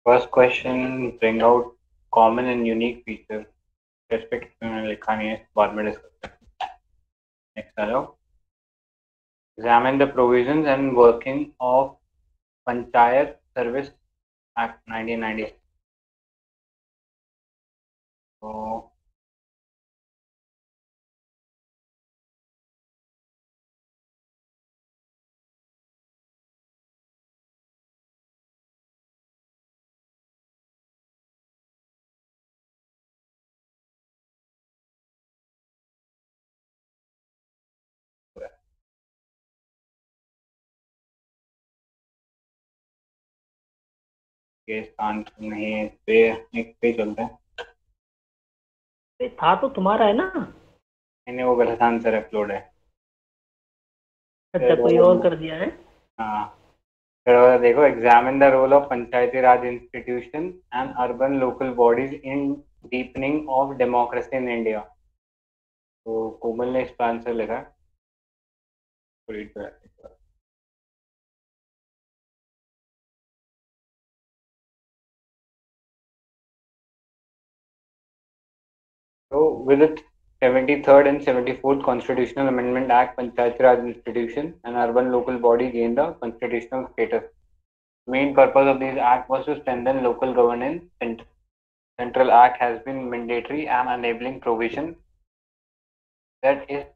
First question, bring out common and unique features. Respect लिखा नहीं है, बाद में discuss करेंगे. Next आ जाओ. Examine the provisions and working of Panchayat Service Act 1990. So, case answer नहीं है, पे नेक्स्ट पे चलते हैं. ये था तो तुम्हारा है ना. मैंने वो गलत आंसर अपलोड है. अच्छा, कोई और कर दिया है. हाँ, फिर देखो, examine the role of Panchayati raj institution and urban local bodies in deepening of democracy in India. तो कोमल ने इसका आंसर लिखा है. रीड कर. So, with its 73rd and 74th Constitutional Amendment Act, Panchayati Raj Institution and urban local body gained the constitutional status. The main purpose of this act was to strengthen local governance. Central Act has been mandatory and enabling provision that is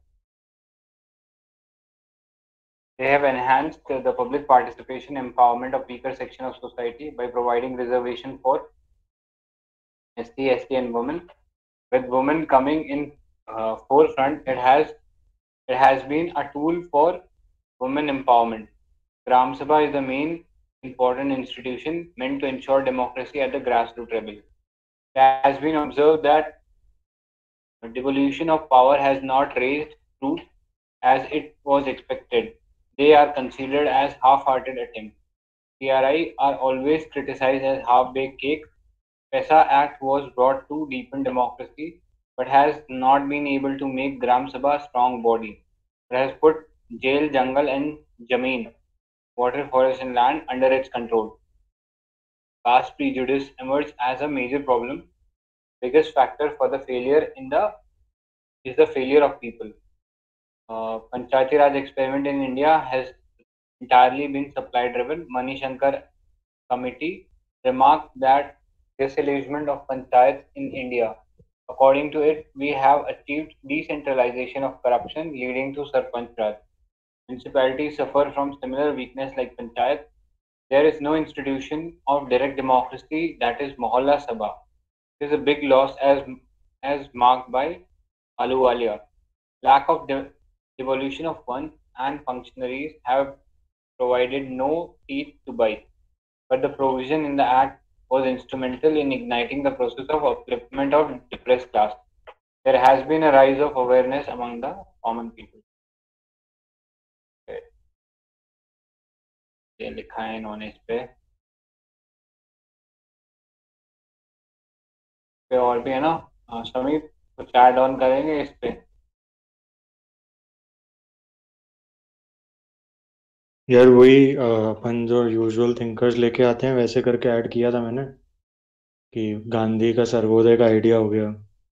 they have enhanced the public participation empowerment of weaker section of society by providing reservation for SC, ST and women. With women coming in forefront, it has been a tool for women empowerment. Gram Sabha is the main important institution meant to ensure democracy at the grassroots level. It has been observed that devolution of power has not raised roots as it was expected. They are considered as half-hearted attempts. CRI are always criticized as half-baked cake. PESA Act was brought to deepen democracy, but has not been able to make Gram Sabha a strong body. It has put jail, jungle, and jameen, water, forest, and land under its control. Caste prejudice emerged as a major problem. Biggest factor for the failure in the is the failure of people. Panchayati Raj experiment in India has entirely been supply driven. Mani Shankar committee remarked that disillusionment of panchayats in India. According to it, we have achieved decentralization of corruption leading to Sarpanch Raj. Municipalities suffer from similar weakness like panchayat. There is no institution of direct democracy, that is Mohalla Sabha. It is a big loss as marked by Ahluwalia. Lack of devolution of funds and functionaries have provided no teeth to bite, but the provision in the Act was instrumental in igniting the process of upliftment of depressed class. There has been a rise of awareness among the common people. ये लिखा है इन्होंने इस पे और भी है ना. समीप कुछ ऐड ऑन करेंगे इस पे. यार वही अपन जो यूजुअल थिंकर्स लेके आते हैं वैसे करके ऐड किया था मैंने कि गांधी का सर्वोदय का आइडिया हो गया.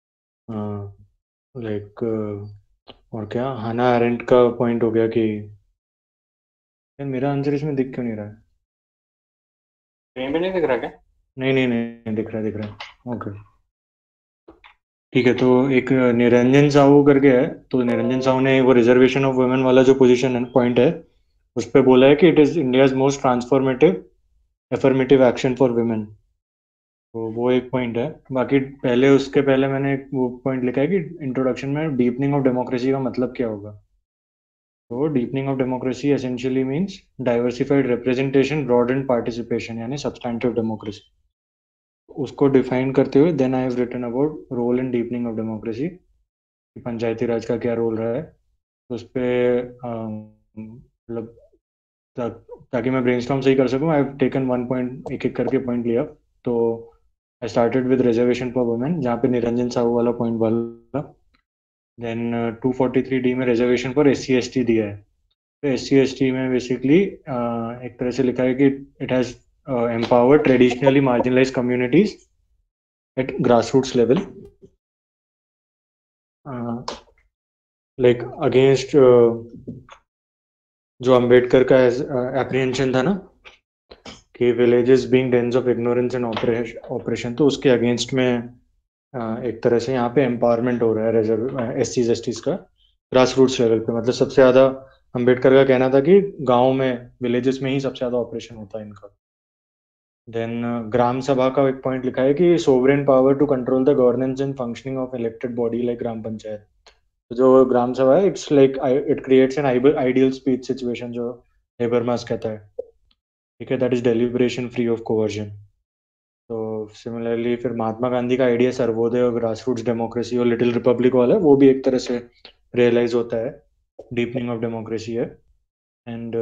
लाइक और क्या हाना एरेंट का पॉइंट हो गया कि यार मेरा आंसर इसमें दिख क्यों नहीं रहा है. कहीं भी नहीं दिख रहा क्या? नहीं नहीं नहीं दिख रहा है, दिख रहा है. ओके ठीक है. तो एक निरंजन साहू करके है, तो निरंजन साहू ने वो रिजर्वेशन ऑफ वुमेन वाला जो पोजीशन है पॉइंट है उस पर बोला है कि it is India's most transformative affirmative action for women. तो वो एक पॉइंट है. बाकी पहले उसके पहले मैंने वो पॉइंट लिखा है कि इंट्रोडक्शन में डीपनिंग ऑफ डेमोक्रेसी का मतलब क्या होगा. तो deepening of democracy essentially means diversified representation broadened participation यानी सब्सटैंटिव डेमोक्रेसी. उसको डिफाइन करते हुए then I have written about role in deepening of democracy, panchayati raj का क्या रोल रहा है. तो उस पर मतलब ताकि मैं ब्रेनस्टॉर्म सही कर सकूं I have taken one point एक एक करके पॉइंट लिया. तो I started with reservation for women जहाँ पे निरंजन साहू वाला पॉइंट वाला. देन 243D में reservation for S C S T दिया है. तो एस सी एस टी में बेसिकली एक तरह से लिखा है कि it has empower traditionally marginalized communities at grassroots level, like against जो अंबेडकर का एप्रीहेंशन था ना कि villages being dens of ignorance and operation, तो उसके अगेंस्ट में एक तरह से यहाँ पे एम्पावरमेंट हो रहा है रिजर्व एससीज एसटीज का ग्रास रूट्स लेवल पे। मतलब सबसे ज्यादा अंबेडकर का कहना था कि गांव में विलेजेस में ही सबसे ज्यादा ऑपरेशन होता है इनका। देन ग्राम सभा का एक पॉइंट लिखा है कि sovereign power to control the governance and functioning of elected body like gram panchayat. तो जो ग्राम सभा है it's like it creates an ideal speech situation जो हेबरमास कहता है, ठीक है, that is deliberation free of coercion. तो सिमिलरली फिर महात्मा गांधी का आइडिया सर्वोदय और ग्रास रूट्स डेमोक्रेसी और लिटिल रिपब्लिक वाला, वो भी एक तरह से रियलाइज होता है, डीपनिंग ऑफ डेमोक्रेसी है। एंड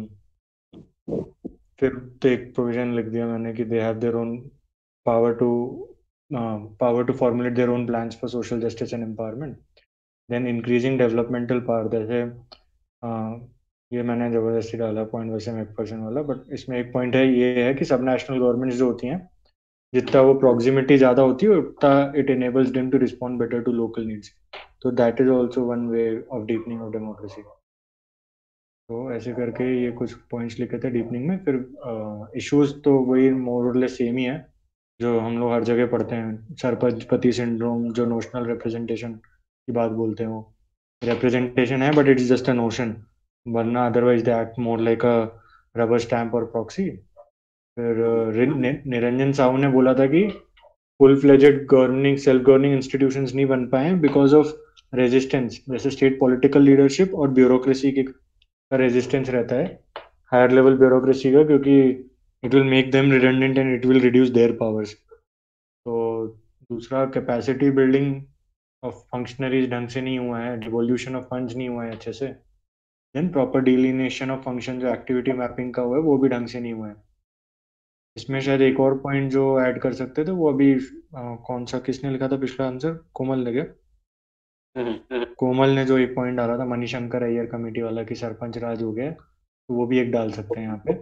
फिर तो एक प्रोविजन लिख दिया मैंने कि they have their own power to formulate their own plans for social justice and empowerment. Then increasing developmental power, जैसे ये मैंने जबरदस्ती डाला पॉइंट वैसे मैकफर्सन वाला, बट इसमें एक पॉइंट है, ये है कि सब नेशनल गवर्नमेंट्स जो होती हैं जितना वो प्रॉक्सिमिटी ज्यादा होती है उतना it enables them to respond better to local needs। तो that is also one way of deepening of democracy. तो ऐसे करके ये कुछ पॉइंट्स लिखे थे डीपनिंग में। फिर इश्यूज तो वही मोर और लेस सेम ही है जो हम लोग हर जगह पढ़ते हैं, सरपंचपति सिंड्रोम, जो नोशनल रिप्रेजेंटेशन की बात बोलते हैं, वो रिप्रेजेंटेशन है but it's just a notion, वरना otherwise they act more like a rubber stamp और प्रॉक्सी। फिर निरंजन साहू ने बोला था कि full fledged governing self governing institutions नहीं बन पाए बिकॉज ऑफ रेजिस्टेंस, जैसे स्टेट पॉलिटिकल लीडरशिप और ब्यूरोक्रेसी के का रेजिस्टेंस रहता है, हायर लेवल ब्यूरोक्रेसी का, क्योंकि it will make them redundant and it will reduce their powers. तो दूसरा, कैपेसिटी बिल्डिंग ऑफ फंक्शनरीज ढंग से नहीं हुआ है, डिवोल्यूशन ऑफ फंड्स नहीं हुआ है अच्छे से। Then proper delineation of function, जो एक्टिविटी मैपिंग का हुआ है वो भी ढंग से नहीं हुआ है। इसमें शायद एक और पॉइंट जो ऐड कर सकते थे, वो अभी कौन सा किसने लिखा था पिछला आंसर, कोमल ने क्या? कोमल ने जो एक पॉइंट डाला था मणिशंकर अय्यर कमेटी वाला कि सरपंच राज हो गया, तो वो भी एक डाल सकते हैं यहाँ पे।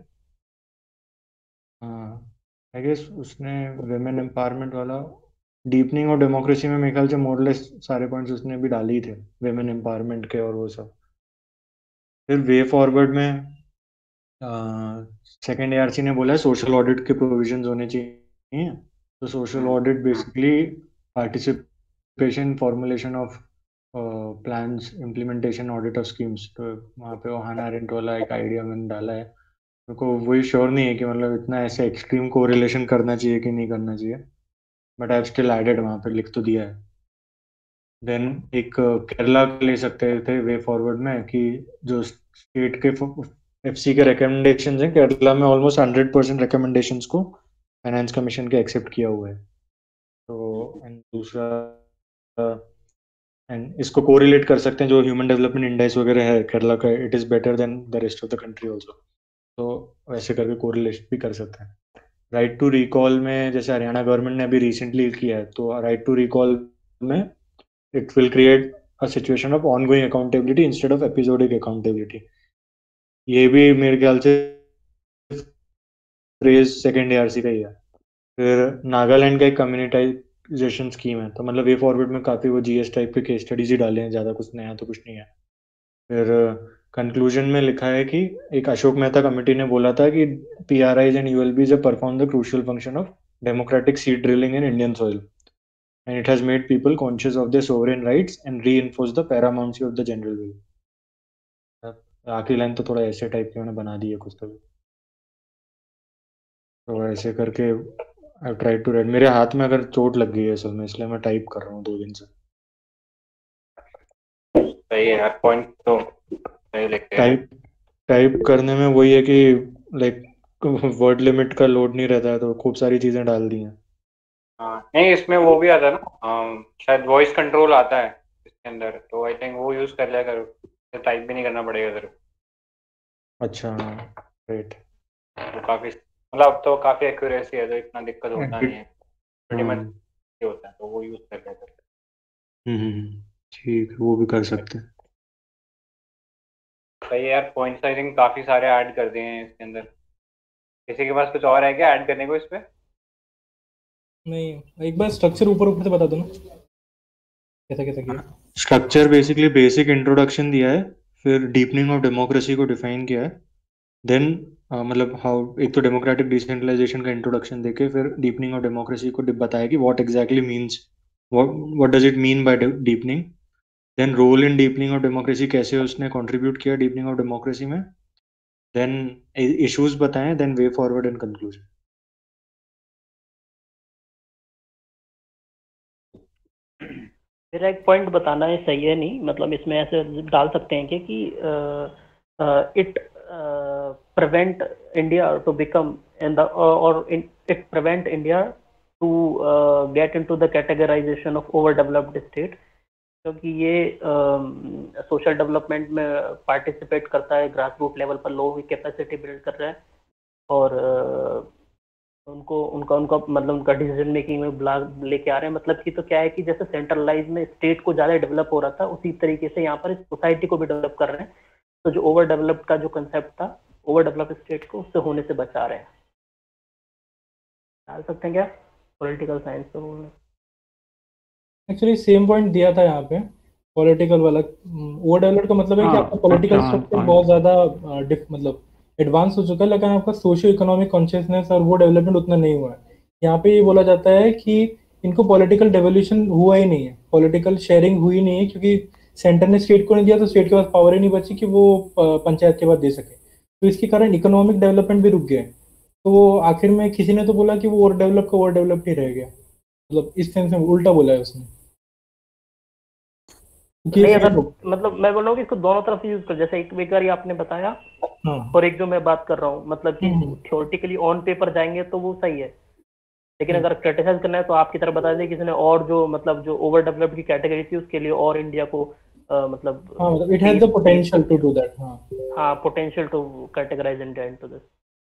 हाँ, आई गेस उसने विमेन एम्पावरमेंट वाला डीपनिंग और डेमोक्रेसी में मेरे ख्याल से मोरलेस सारे पॉइंट्स उसने भी डाले ही थे, विमेन एम्पावरमेंट के और वो सब। फिर वे फॉरवर्ड में सेकेंड एआरसी ने बोला है सोशल ऑडिट के प्रोविजंस होने चाहिए। तो social audit basically participation formulation of plans implementation audit of schemes. तो वहाँ पे वो हाना अरेंट वाला एक आइडिया मैंने डाला है, मेरे को वही श्योर नहीं है कि मतलब इतना ऐसे एक्सट्रीम कोरिलेशन करना चाहिए कि नहीं करना चाहिए, but I have still added, वहाँ पे लिख तो दिया है। देन एक केरला ले सकते थे वे फॉरवर्ड में कि जो स्टेट के एफसी के रिकमेंडेशंस हैं, केरला में ऑलमोस्ट 100% रिकमेंडेशंस को फाइनेंस कमीशन के एक्सेप्ट किया हुआ है। तो एंड दूसरा, एंड इसको कोरिलेट कर सकते हैं, जो ह्यूमन डेवलपमेंट इंडेक्स वगैरह है केरला का, it is better than the rest of the country also. तो वैसे करके कोरिलेट भी कर सकते हैं। राइट टू रिकॉल में जैसे हरियाणा गवर्नमेंट ने अभी रिसेंटली किया है, तो राइट टू रिकॉल में it will create a situation of ongoing accountability instead of episodic accountability. ये भी मेरे ख्याल से फ्रेज सेकेंड एआरसी का ही है। फिर नागालैंड का एक कम्युनिटाइजेशन स्कीम है, तो मतलब वे फॉरवर्ड में काफी वो जीएस टाइप के केस स्टडीज ही डाले हैं, ज्यादा कुछ नया तो कुछ नहीं है। फिर कंक्लूजन में लिखा है कि एक अशोक मेहता कमेटी ने बोला था कि PRIs and ULBs have performed the crucial function of democratic seed drilling in Indian soil, and it has made people conscious of their sovereign rights and reinforced the paramountcy of the general will। आखिरी line तो थोड़ा ऐसे type की उन्होंने बना दी है कुछ तो ऐसे करके आई ट्राई टू राइट। मेरे हाथ में अगर चोट लग गई है असल में, इसलिए मैं टाइप कर रहा हूँ 2 दिन से। सही है यार, पॉइंट तो सही लिखते हैं। टाइप करने में वही है कि लाइक वर्ड लिमिट का लोड नहीं रहता है, तो खूब सारी चीजें डाल दी हैं। हाँ, नहीं इसमें वो भी आता है ना, शायद वॉइस कंट्रोल आता है इसके अंदर, तो आई थिंक वो यूज कर लिया करो, टाइप भी नहीं करना पड़ेगा तेरे अच्छा, राइट। को। काफी मतलब अब तो काफी एक्यूरेसी है, तो इतना दिक्कत होता नहीं है, pretty much होता है, तो वो यूज कर लिया करो। ठीक है, वो भी कर सकते हैं। सही है यार, पॉइंट्स आई थिंक काफी सारे ऐड कर दिए हैं इसके अंदर, किसी के पास कुछ और है क्या ऐड करने को इस पे? नहीं, एक बार स्ट्रक्चर ऊपर ऊपर से बता दो ना, कैसा कैसा किया। स्ट्रक्चर बेसिकली बेसिक इंट्रोडक्शन दिया है, फिर डीपनिंग ऑफ डेमोक्रेसी को डिफाइन किया है, देन मतलब हाउ एक तो डेमोक्रेटिक डिसेंट्रलाइजेशन का इंट्रोडक्शन देके फिर डीपनिंग ऑफ डेमोक्रेसी को बताया कि what exactly means, what does it mean by deepening, then role in deepening of democracy, कैसे उसने कंट्रीब्यूट किया डीपनिंग ऑफ डेमोक्रेसी में, देन इश्यूज बताएं, then way forward and conclusion. मेरा एक पॉइंट बताना है, सही है नहीं, मतलब इसमें ऐसे डाल सकते हैं कि it prevent India to become in the और it prevent India to get into the categorization of over developed state, क्योंकि ये सोशल डेवलपमेंट में पार्टिसिपेट करता है, ग्रास रूट लेवल पर लोगों की कैपेसिटी बिल्ड कर रहा है, और उनको उनका उनका मतलब उनका डिसीजन मेकिंग में बुला लेके आ रहे हैं। मतलब कि तो क्या है कि जैसे सेंट्रलाइज में स्टेट को ज़्यादा डेवलप हो रहा था, उसी तरीके से यहाँ पर सोसाइटी को भी डेवलप कर रहे हैं। तो जो ओवर डेवलप्ड का जो कंसेप्ट था, ओवर डेवलप स्टेट को उससे होने से बचा रहे हैं। डाल सकते हैं क्या पॉलिटिकल साइंस पे बोलने? एक्चुअली सेम पॉइंट दिया था यहाँ पे, पॉलिटिकल वाला। ओवर डेवलप्ड का मतलब है कि हाँ, आपका पॉलिटिकल हाँ, स्ट्रक्चर हाँ। बहुत ज़्यादा मतलब एडवांस हो चुका है, लेकिन आपका सोशियो इकोनॉमिक कॉन्शियसनेस और वो डेवलपमेंट उतना नहीं हुआ है। यहाँ पे ये बोला जाता है कि इनको पॉलिटिकल डेवोल्यूशन हुआ ही नहीं है, पॉलिटिकल शेयरिंग हुई नहीं है, क्योंकि सेंटर ने स्टेट को नहीं दिया, तो स्टेट के पास पावर ही नहीं बची कि वो पंचायत के बाद दे सके। तो इसके कारण इकोनॉमिक डेवलपमेंट भी रुक गया है। तो वो आखिर में किसी ने तो बोला कि वो ओवर डेवलप का ओवर डेवलप ही रह गया, मतलब इस सेंस में उल्टा बोला है उसने। नहीं, अगर मतलब मैं बोल रहा हूँ कि इसको दोनों तरफ से यूज कर, जैसे एक बार आपने बताया, हाँ, और एक जो मैं बात कर रहा हूँ, मतलब कि थ्योरेटिकली ऑन पेपर जाएंगे तो वो सही है, लेकिन अगर क्रिटिसाइज करना है तो आपकी तरफ बता दें किसी ने, और जो मतलब जो ओवर डेवलप्ड की कैटेगरी थी उसके लिए और इंडिया को मतलब हाँ, मतलब it has the potential to do that. हाँ, potential to categorize India into this.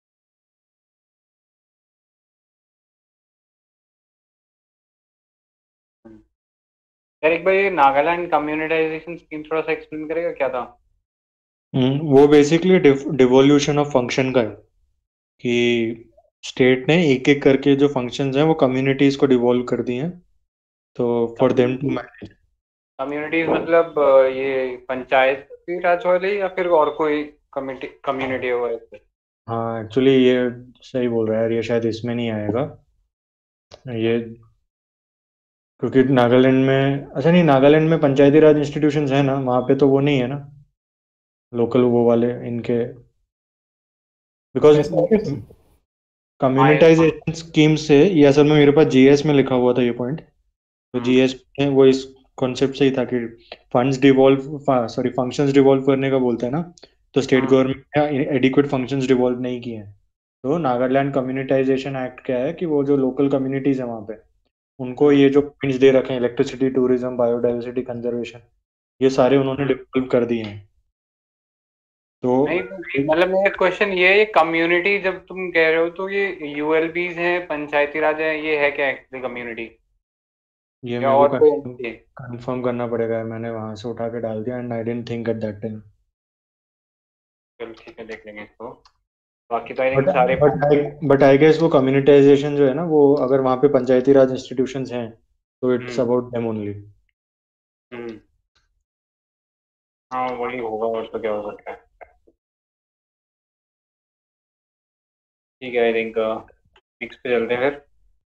यार एक बार ये नागालैंड कम्युनिटाइजेशन स्कीम थोड़ा सा एक्सप्लेन करेगा, क्या था? वो बेसिकली डिवोल्यूशन ऑफ फंक्शन का है कि स्टेट ने एक एक करके जो फंक्शंस हैं वो कम्युनिटीज को डिवॉल्व कर दिए हैं, तो for them to manage. Communities मतलब ये पंचायती राज वाले या फिर और कोई कम्युनिटी हुआ है? हाँ, एक्चुअली ये सही बोल रहा है यार, ये शायद इसमें नहीं आएगा ये, क्योंकि नागालैंड में, अच्छा नहीं, नागालैंड में पंचायती राज इंस्टीट्यूशंस है ना, वहाँ पे तो वो नहीं है ना, लोकल वो वाले इनके, बिकॉज कम्युनिटाइजेशन स्कीम से, ये असल में मेरे पास जीएस में लिखा हुआ था ये पॉइंट, तो जीएस में वो इस कॉन्सेप्ट से ही था कि funds devolve, sorry functions devolve करने का बोलते हैं ना, तो स्टेट गवर्नमेंट ने एडिक्वेट फंक्शंस डिवॉल्व नहीं किए हैं। तो नागालैंड कम्युनिटाइजेशन एक्ट क्या है कि वो जो लोकल कम्युनिटीज है वहाँ पे, उनको ये जो पॉइंट्स दे रखे हैं, इलेक्ट्रिसिटी, टूरिज्म, बायोडाइवर्सिटी, कंजर्वेशन, ये सारे उन्होंने डिवॉल्व कर दिए हैं। तो नहीं, मतलब मेरा क्वेश्चन ये है, कम्युनिटी जब तुम कह रहे हो तो ये यूएलबीज हैं, पंचायती राज है, ये है क्या एक्चुअली कम्युनिटी, ये या मेरे और को कोई entity? कंफर्म करना पड़ेगा यार, मैंने वहां से उठा के डाल दिया and I didn't think at that time. चलो ठीक है, देख लेंगे इसको। बाकी तो आई थिंक सारे बट आई गेस वो कम्युनिटाइजेशन जो है ना, वो अगर वहाँ पे पंचायती राज इंस्टीट्यूशंस हैं तो इट्स अबाउट देम ओनली। हाँ वही होगा, और तो क्या हो सकता है। ठीक है, आई थिंक नेक्स्ट पे चलते हैं फिर।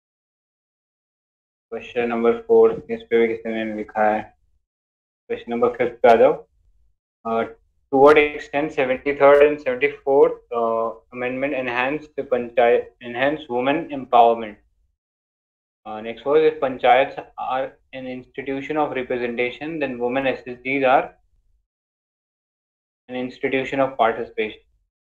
क्वेश्चन नंबर 4, इस पे भी किसी ने लिखा है। क्वेश्चन नंबर 5 पे आ जाओ। To what extent 73rd and 74th amendment enhance women empowerment? Next was, if panchayats are an institution of representation, then women SSGs are an institution of participation.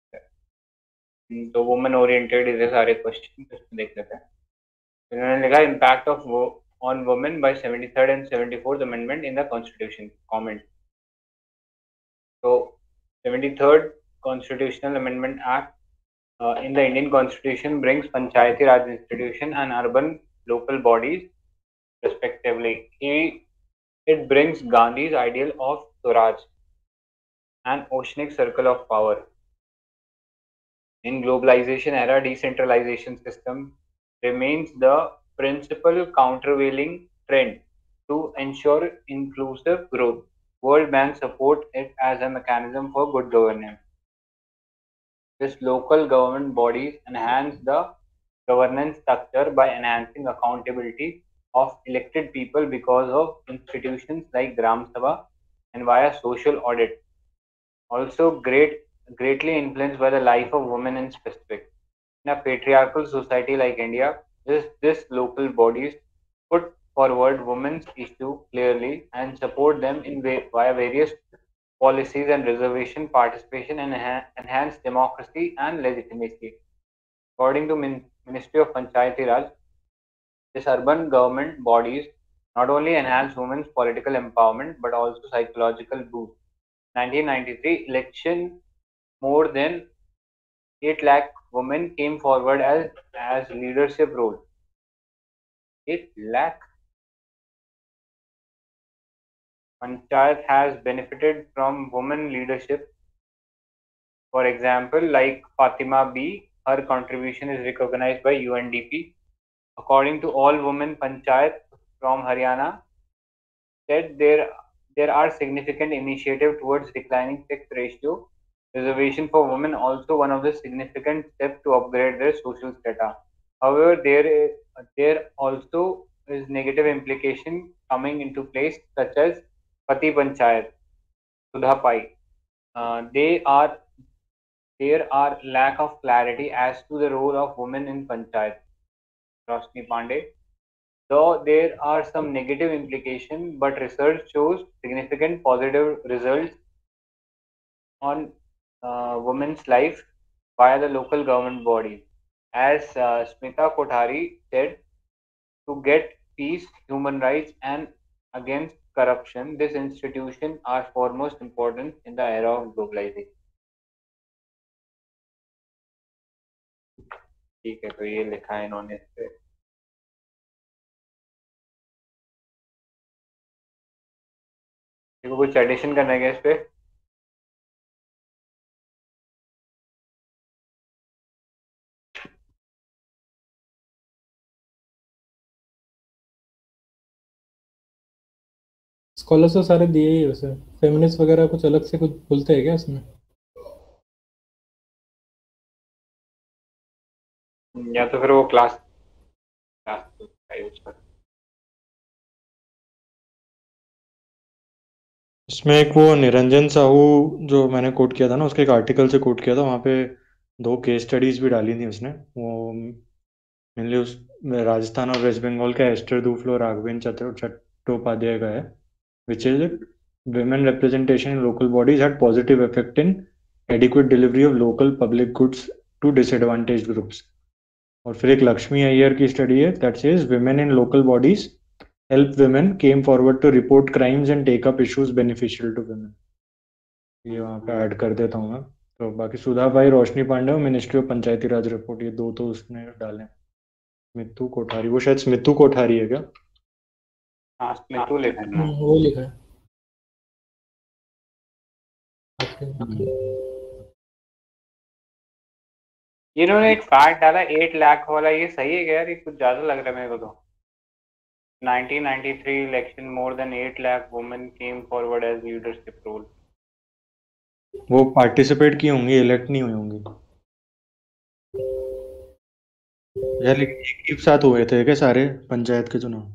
तो वुमेन ओरिएंटेड इधर सारे question देख लेते हैं। इन्होंने लिखा impact of on women by 73rd and 74th amendment in the constitution. Comment. तो 73rd Constitutional Amendment Act in the Indian Constitution brings Panchayati Raj institution and urban local bodies respectively. It brings Gandhi's ideal of Swaraj, an oceanic circle of power. In globalization era, decentralization system remains the principal countervailing trend to ensure inclusive growth. World Bank support it as a mechanism for good governance. This local government bodies enhance the governance structure by enhancing accountability of elected people because of institutions like Gram Sabha and via social audit. Also greatly influenced by the life of women in specific. In a patriarchal society like India, this local bodies put forward women's issue clearly and support them via various policies and reservation participation and enhance democracy and legitimacy. According to Ministry of Panchayati Raj, this urban government bodies not only enhance women's political empowerment but also psychological boost. 1993 election, more than 8 lakh women came forward as leadership role. 8 lakh. Panchayat has benefited from women leadership. For example, like Fatima B, her contribution is recognized by UNDP. According to All Women Panchayat from Haryana, said there are significant initiatives towards declining sex ratio. Reservation for women also one of the significant steps to upgrade their social strata. However, there also is negative implication coming into place, such as Pati Panchayat, Sudha Pai. They are There are lack of clarity as to the role of women in Panchayat. Roshni Pandey. Though there are some negative implications, but research shows significant positive results on women's life via the local government bodies. As Smita Kothari said, to get peace, human rights, and against corruption, this institution are foremost important in the era of globalization. ठीक है, तो ये लिखा है इन्होंने इस पे. देखो कुछ एडिशन करना है क्या इस पे? स्कॉलर्स तो सारे दिए ही है वैसे. फेमिनिस्ट वगैरह कुछ अलग से कुछ बोलते हैं क्या इसमें? या तो फिर वो क्लास का यूज कर. इसमें एक वो निरंजन साहू जो मैंने कोट किया था ना, उसके एक आर्टिकल से कोट किया था, वहाँ पे 2 केस स्टडीज भी डाली थी उसने. वो मेनली उस राजस्थान और वेस्ट बंगाल का एस्टर दूफलो राघवेन चट्टोपाध्याय का है, which is women representation in local bodies had positive effect in adequate delivery of local public goods to disadvantaged groups. और फिर एक लक्ष्मी अय्यर की स्टडी है that says women in local bodies help women came forward to report crimes and take up issues beneficial to women. ये वहाँ पे add कर देता हूँ मैं. तो बाकी सुधा भाई, रोशनी पांडे और ministry of Panchayati Raj report, ये 2 तो उसने डाले. स्मितू कोठारी, वो शायद स्मितू कोठारी है क्या? हाँ, स्मितू लिखा है ना. वो लिखा है. इन्होंने एक फैक्ट डाला 8 लाख वाला, ये सही है क्या यार? ये कुछ ज्यादा लग रहा है मेरे को तो. 1993 election, more than 8 lakh women came forward as leadership role. वो पार्टिसिपेट की होंगी, इलेक्ट नहीं हुई होंगी यार. लेकिन एक ही साथ हुए थे क्या सारे पंचायत के चुनाव?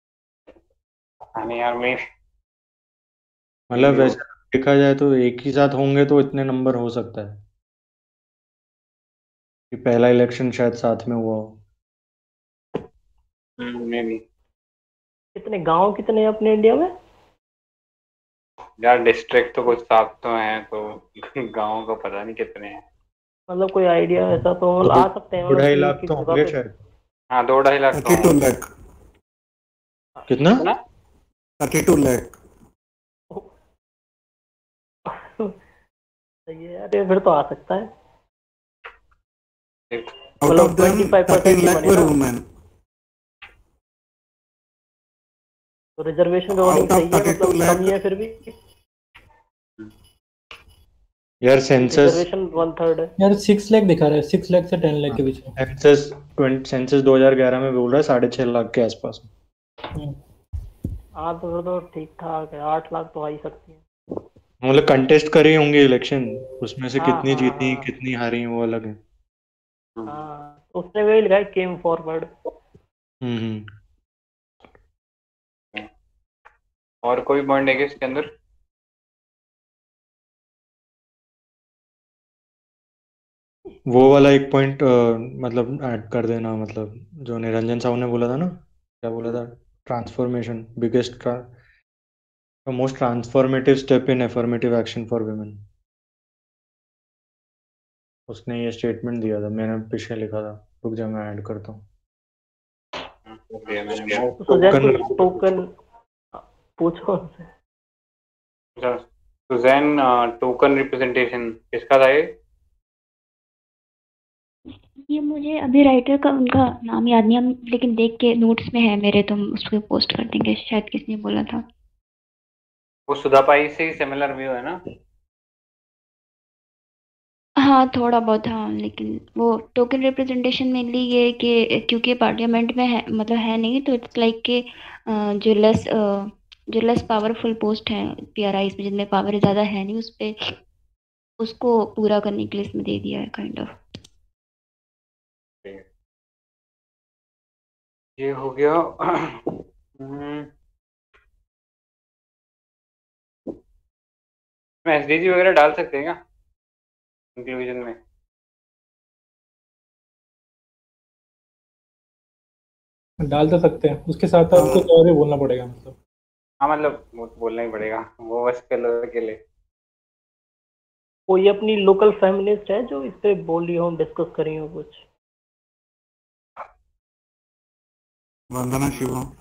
यार मैं मतलब वैसे देखा जाए तो एक ही साथ होंगे तो इतने नंबर हो सकता है कि पहला इलेक्शन शायद साथ में हुआ हो. मे भी. कितने गांव कितने हैं अपने इंडिया में? यार डिस्ट्रिक्ट तो कुछ 7 तो हैं, तो गाँव का पता नहीं कितने हैं. मतलब कोई आइडिया ऐसा तो आ सकते हैं? 2.5 लाख तो होंगे शायद. हाँ, 2.5 लाख. 32 लाख. कितना? 32 लाख. सही है यार, ये फिर तो आ सकता है. Out of them, 13 lakh were women. तो रिजर्वेशन का वर्डिंग सही है, मतलब कम ही है फिर भी. यार सेंसस रिजर्वेशन 1/3 है। यार 6 लाख दिखा रहा है, 6 लाख से 10 लाख के बीच में। सेंसस 2011 में बोल रहा है 6.5 लाख के आसपास। हम्म। हाँ तो ठीक ठाक है, 8 लाख तो आ ही सकती है। मतलब कंटेस्ट कर ही होंगे इलेक्शन, उसमें से हाँ कितनी हाँ जीती हाँ कितनी हारी वो अलग है। हाँ, उसने वही लिखा है केम फॉरवर्ड। हम्म। और कोई पॉइंट है क्या इसके अंदर? वो वाला एक पॉइंट मतलब ऐड कर देना, मतलब जो निरंजन साहू ने बोला था ना, क्या बोला था, transformation biggest most transformative step in affirmative action for women. उसने ये स्टेटमेंट दिया था, मैंने पीछे लिखा था, रुक जा मैं ऐड करता हूँ। मैंने मोस्ट सुजैन टोकन कुछ टोकन पूछो उनसे। सुजैन टोकन रिप्रेजेंटेशन किसका था ये मुझे अभी राइटर का उनका नाम याद नहीं, हम लेकिन देख के नोट्स में है मेरे, तो हम उस पर पोस्ट कर देंगे। शायद किसने बोला था। वो सुधा पाई से ही सिमिलर व्यू है ना? हाँ थोड़ा बहुत, हाँ, लेकिन वो टोकन रिप्रेजेंटेशन मेनली ये है कि क्योंकि पार्लियामेंट में है, मतलब है नहीं, तो इट्स लाइक के जो लेस पावरफुल पोस्ट है पीआरआई में, जिनमें पावर ज़्यादा है नहीं, उस पे उसको पूरा करने के लिए इसमें दे दिया है काइंड ऑफ। ये हो गया। इसमें एसडीजी वगैरह डाल सकते हैं क्या इंक्लूजन में? डाल तो सकते हैं, उसके साथ साथ कुछ और भी बोलना पड़ेगा मतलब। हाँ मतलब वो तो बोलना ही पड़ेगा, वो बस कलर के लिए। कोई अपनी लोकल फेमिनिस्ट है जो इस पे बोल रही हो, डिस्कस करी हो कुछ? वंदना शिवम।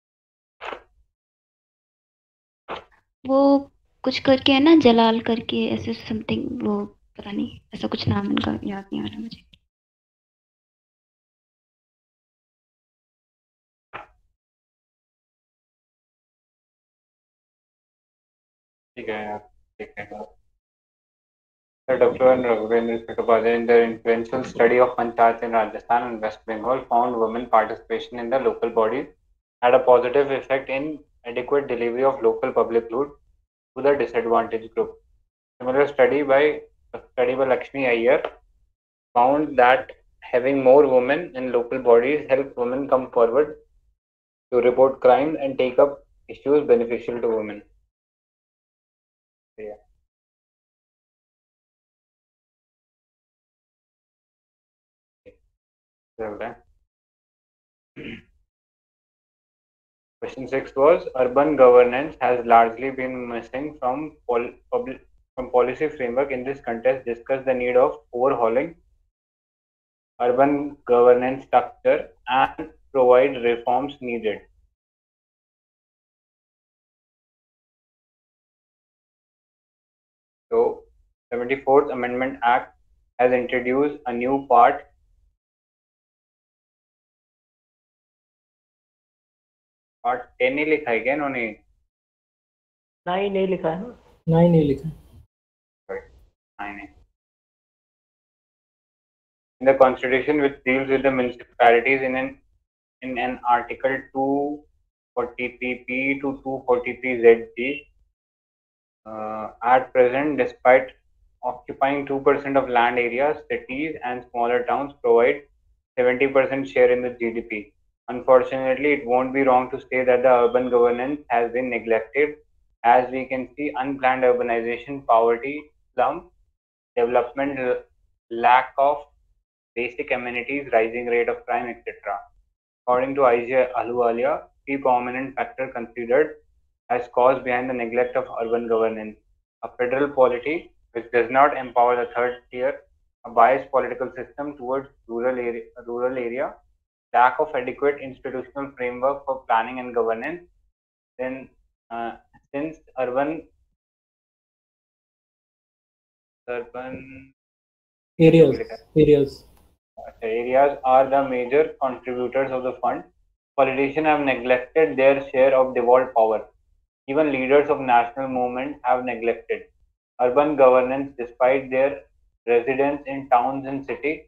वो कुछ करके है ना, जलाल करके ऐसे समथिंग, वो पता नहीं, ऐसा कुछ नाम उनका याद नहीं आ रहा मुझे। ठीक है यार, ठीक है। Dr. Raghuvendra Chattopadhyay, in their influential study of panchayats in Rajasthan and West Bengal, found women participation in the local bodies had a positive effect in adequate delivery of local public good to the disadvantaged group. Similar study by Lakshmi Iyer found that having more women in local bodies helped women come forward to report crime and take up issues beneficial to women. Yeah. Question 6 was urban governance has largely been missing from policy framework. In this context, discuss the need of overhauling urban governance structure and provide reforms needed. So, 74th Amendment Act has introduced a new part 10 ही लिखा है क्या इन्होंने? नहीं लिखा है ना। नहीं लिखा है। Sorry, 9. In the Constitution, which deals with the municipalities in an Article 243p to 243zg, at present, despite occupying 2% of land areas, cities and smaller towns provide 70% share in the GDP. Unfortunately, it won't be wrong to say that the urban governance has been neglected, as we can see unplanned urbanization, poverty, slum, development, lack of basic amenities, rising rate of crime, etc. According to IJ Ahluwalia, three prominent factors considered as cause behind the neglect of urban governance: a federal polity which does not empower the third tier, a biased political system towards rural area, lack of adequate institutional framework for planning and governance. Then, since urban areas areas are the major contributors of the fund, politicians have neglected their share of devolved power. Even leaders of national movement have neglected. urban governance despite their residence in towns and cities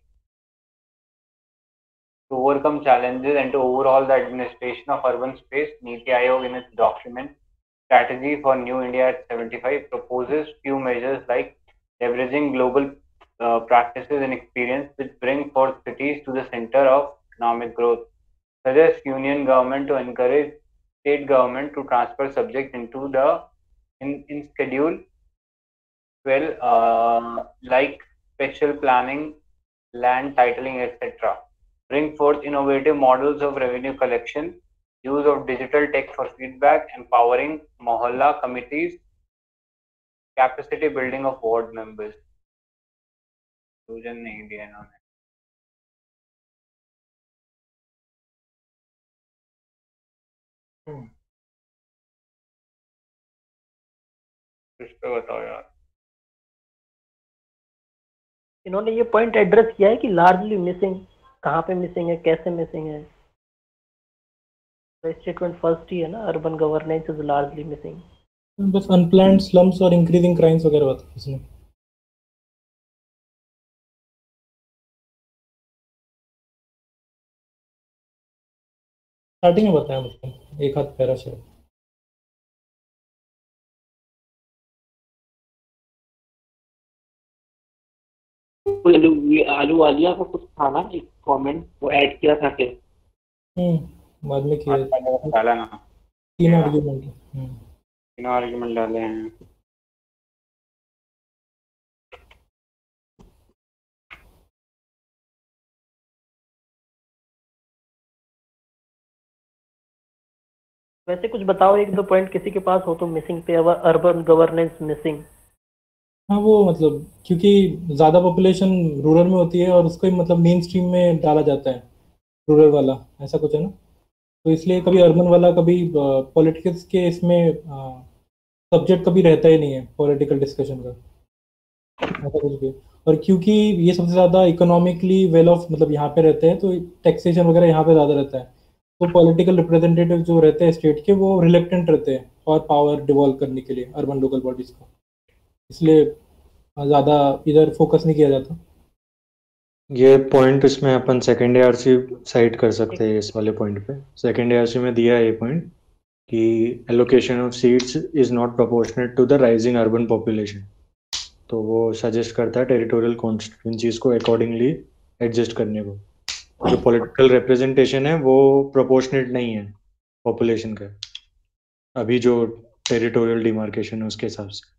to overcome challenges and to overhaul the administration of urban space. Niti Aayog in its document Strategy for New India at 75 proposes few measures like leveraging global practices and experience which bring forth cities to the center of economic growth. Suggests union government to encourage state government to transfer subjects into the in schedule 12 like special planning, land titling, etc. Bring forth innovative models of revenue collection, use of digital tech for feedback, empowering mohalla committees, capacity building of ward members. Inclusion नहीं दिया इन्होंने. इस पे बताओ यार. इन्होंने ये point address किया है कि लार्जली मिसिंग कहाँ पे मिसिंग है, कैसे मिसिंग है. स्टेटमेंट फर्स्ट ही है ना, urban governance is largely missing. बस अनप्लान्ड स्लम्स और इंक्रीजिंग क्राइम्स वगैरह बात है इसमें. स्टार्टिंग में बताया मतलब एक हाथ पैरा शायद. आलू वालिया का कुछ था ना, एक कमेंट वो ऐड किया था क्या? बाद में किया डाला ना. तीन आर्गुमेंट. तीनों आर्गुमेंट डाले हैं. वैसे कुछ बताओ एक दो पॉइंट किसी के पास हो तो मिसिंग पे. Urban governance missing. हाँ वो मतलब क्योंकि ज़्यादा पॉपुलेशन रूरल में होती है और उसको ही मतलब मेन स्ट्रीम में डाला जाता है रूरल वाला, ऐसा कुछ है ना. तो इसलिए कभी अर्बन वाला कभी पॉलिटिक्स के इसमें सब्जेक्ट कभी रहता ही नहीं है पॉलिटिकल डिस्कशन का, ऐसा कुछ भी. और क्योंकि ये सबसे ज़्यादा इकोनॉमिकली वेल ऑफ मतलब यहाँ पे रहते हैं तो टैक्सेशन वगैरह यहाँ पे ज़्यादा रहता है. तो पॉलिटिकल रिप्रेजेंटेटिव जो रहते हैं स्टेट के वो रिलेक्टेंट रहते हैं और पावर डिवॉल्व करने के लिए अर्बन लोकल बॉडीज़ को, इसलिए ज़्यादा इधर फोकस नहीं किया जाता. ये पॉइंट इसमें अपन सेकेंड ARC साइड कर सकते हैं. इस वाले पॉइंट पे सेकेंड ARC में दिया है ये पॉइंट कि allocation of seats is not proportionate to the rising urban population. तो वो सजेस्ट करता है टेरिटोरियल कॉन्स्टिट्यूंसीज को अकॉर्डिंगली एडजस्ट करने को. जो पॉलिटिकल रिप्रेजेंटेशन है वो प्रोपोर्शनेट नहीं है पॉपुलेशन का, अभी जो टेरिटोरियल डिमार्केशन है उसके हिसाब से.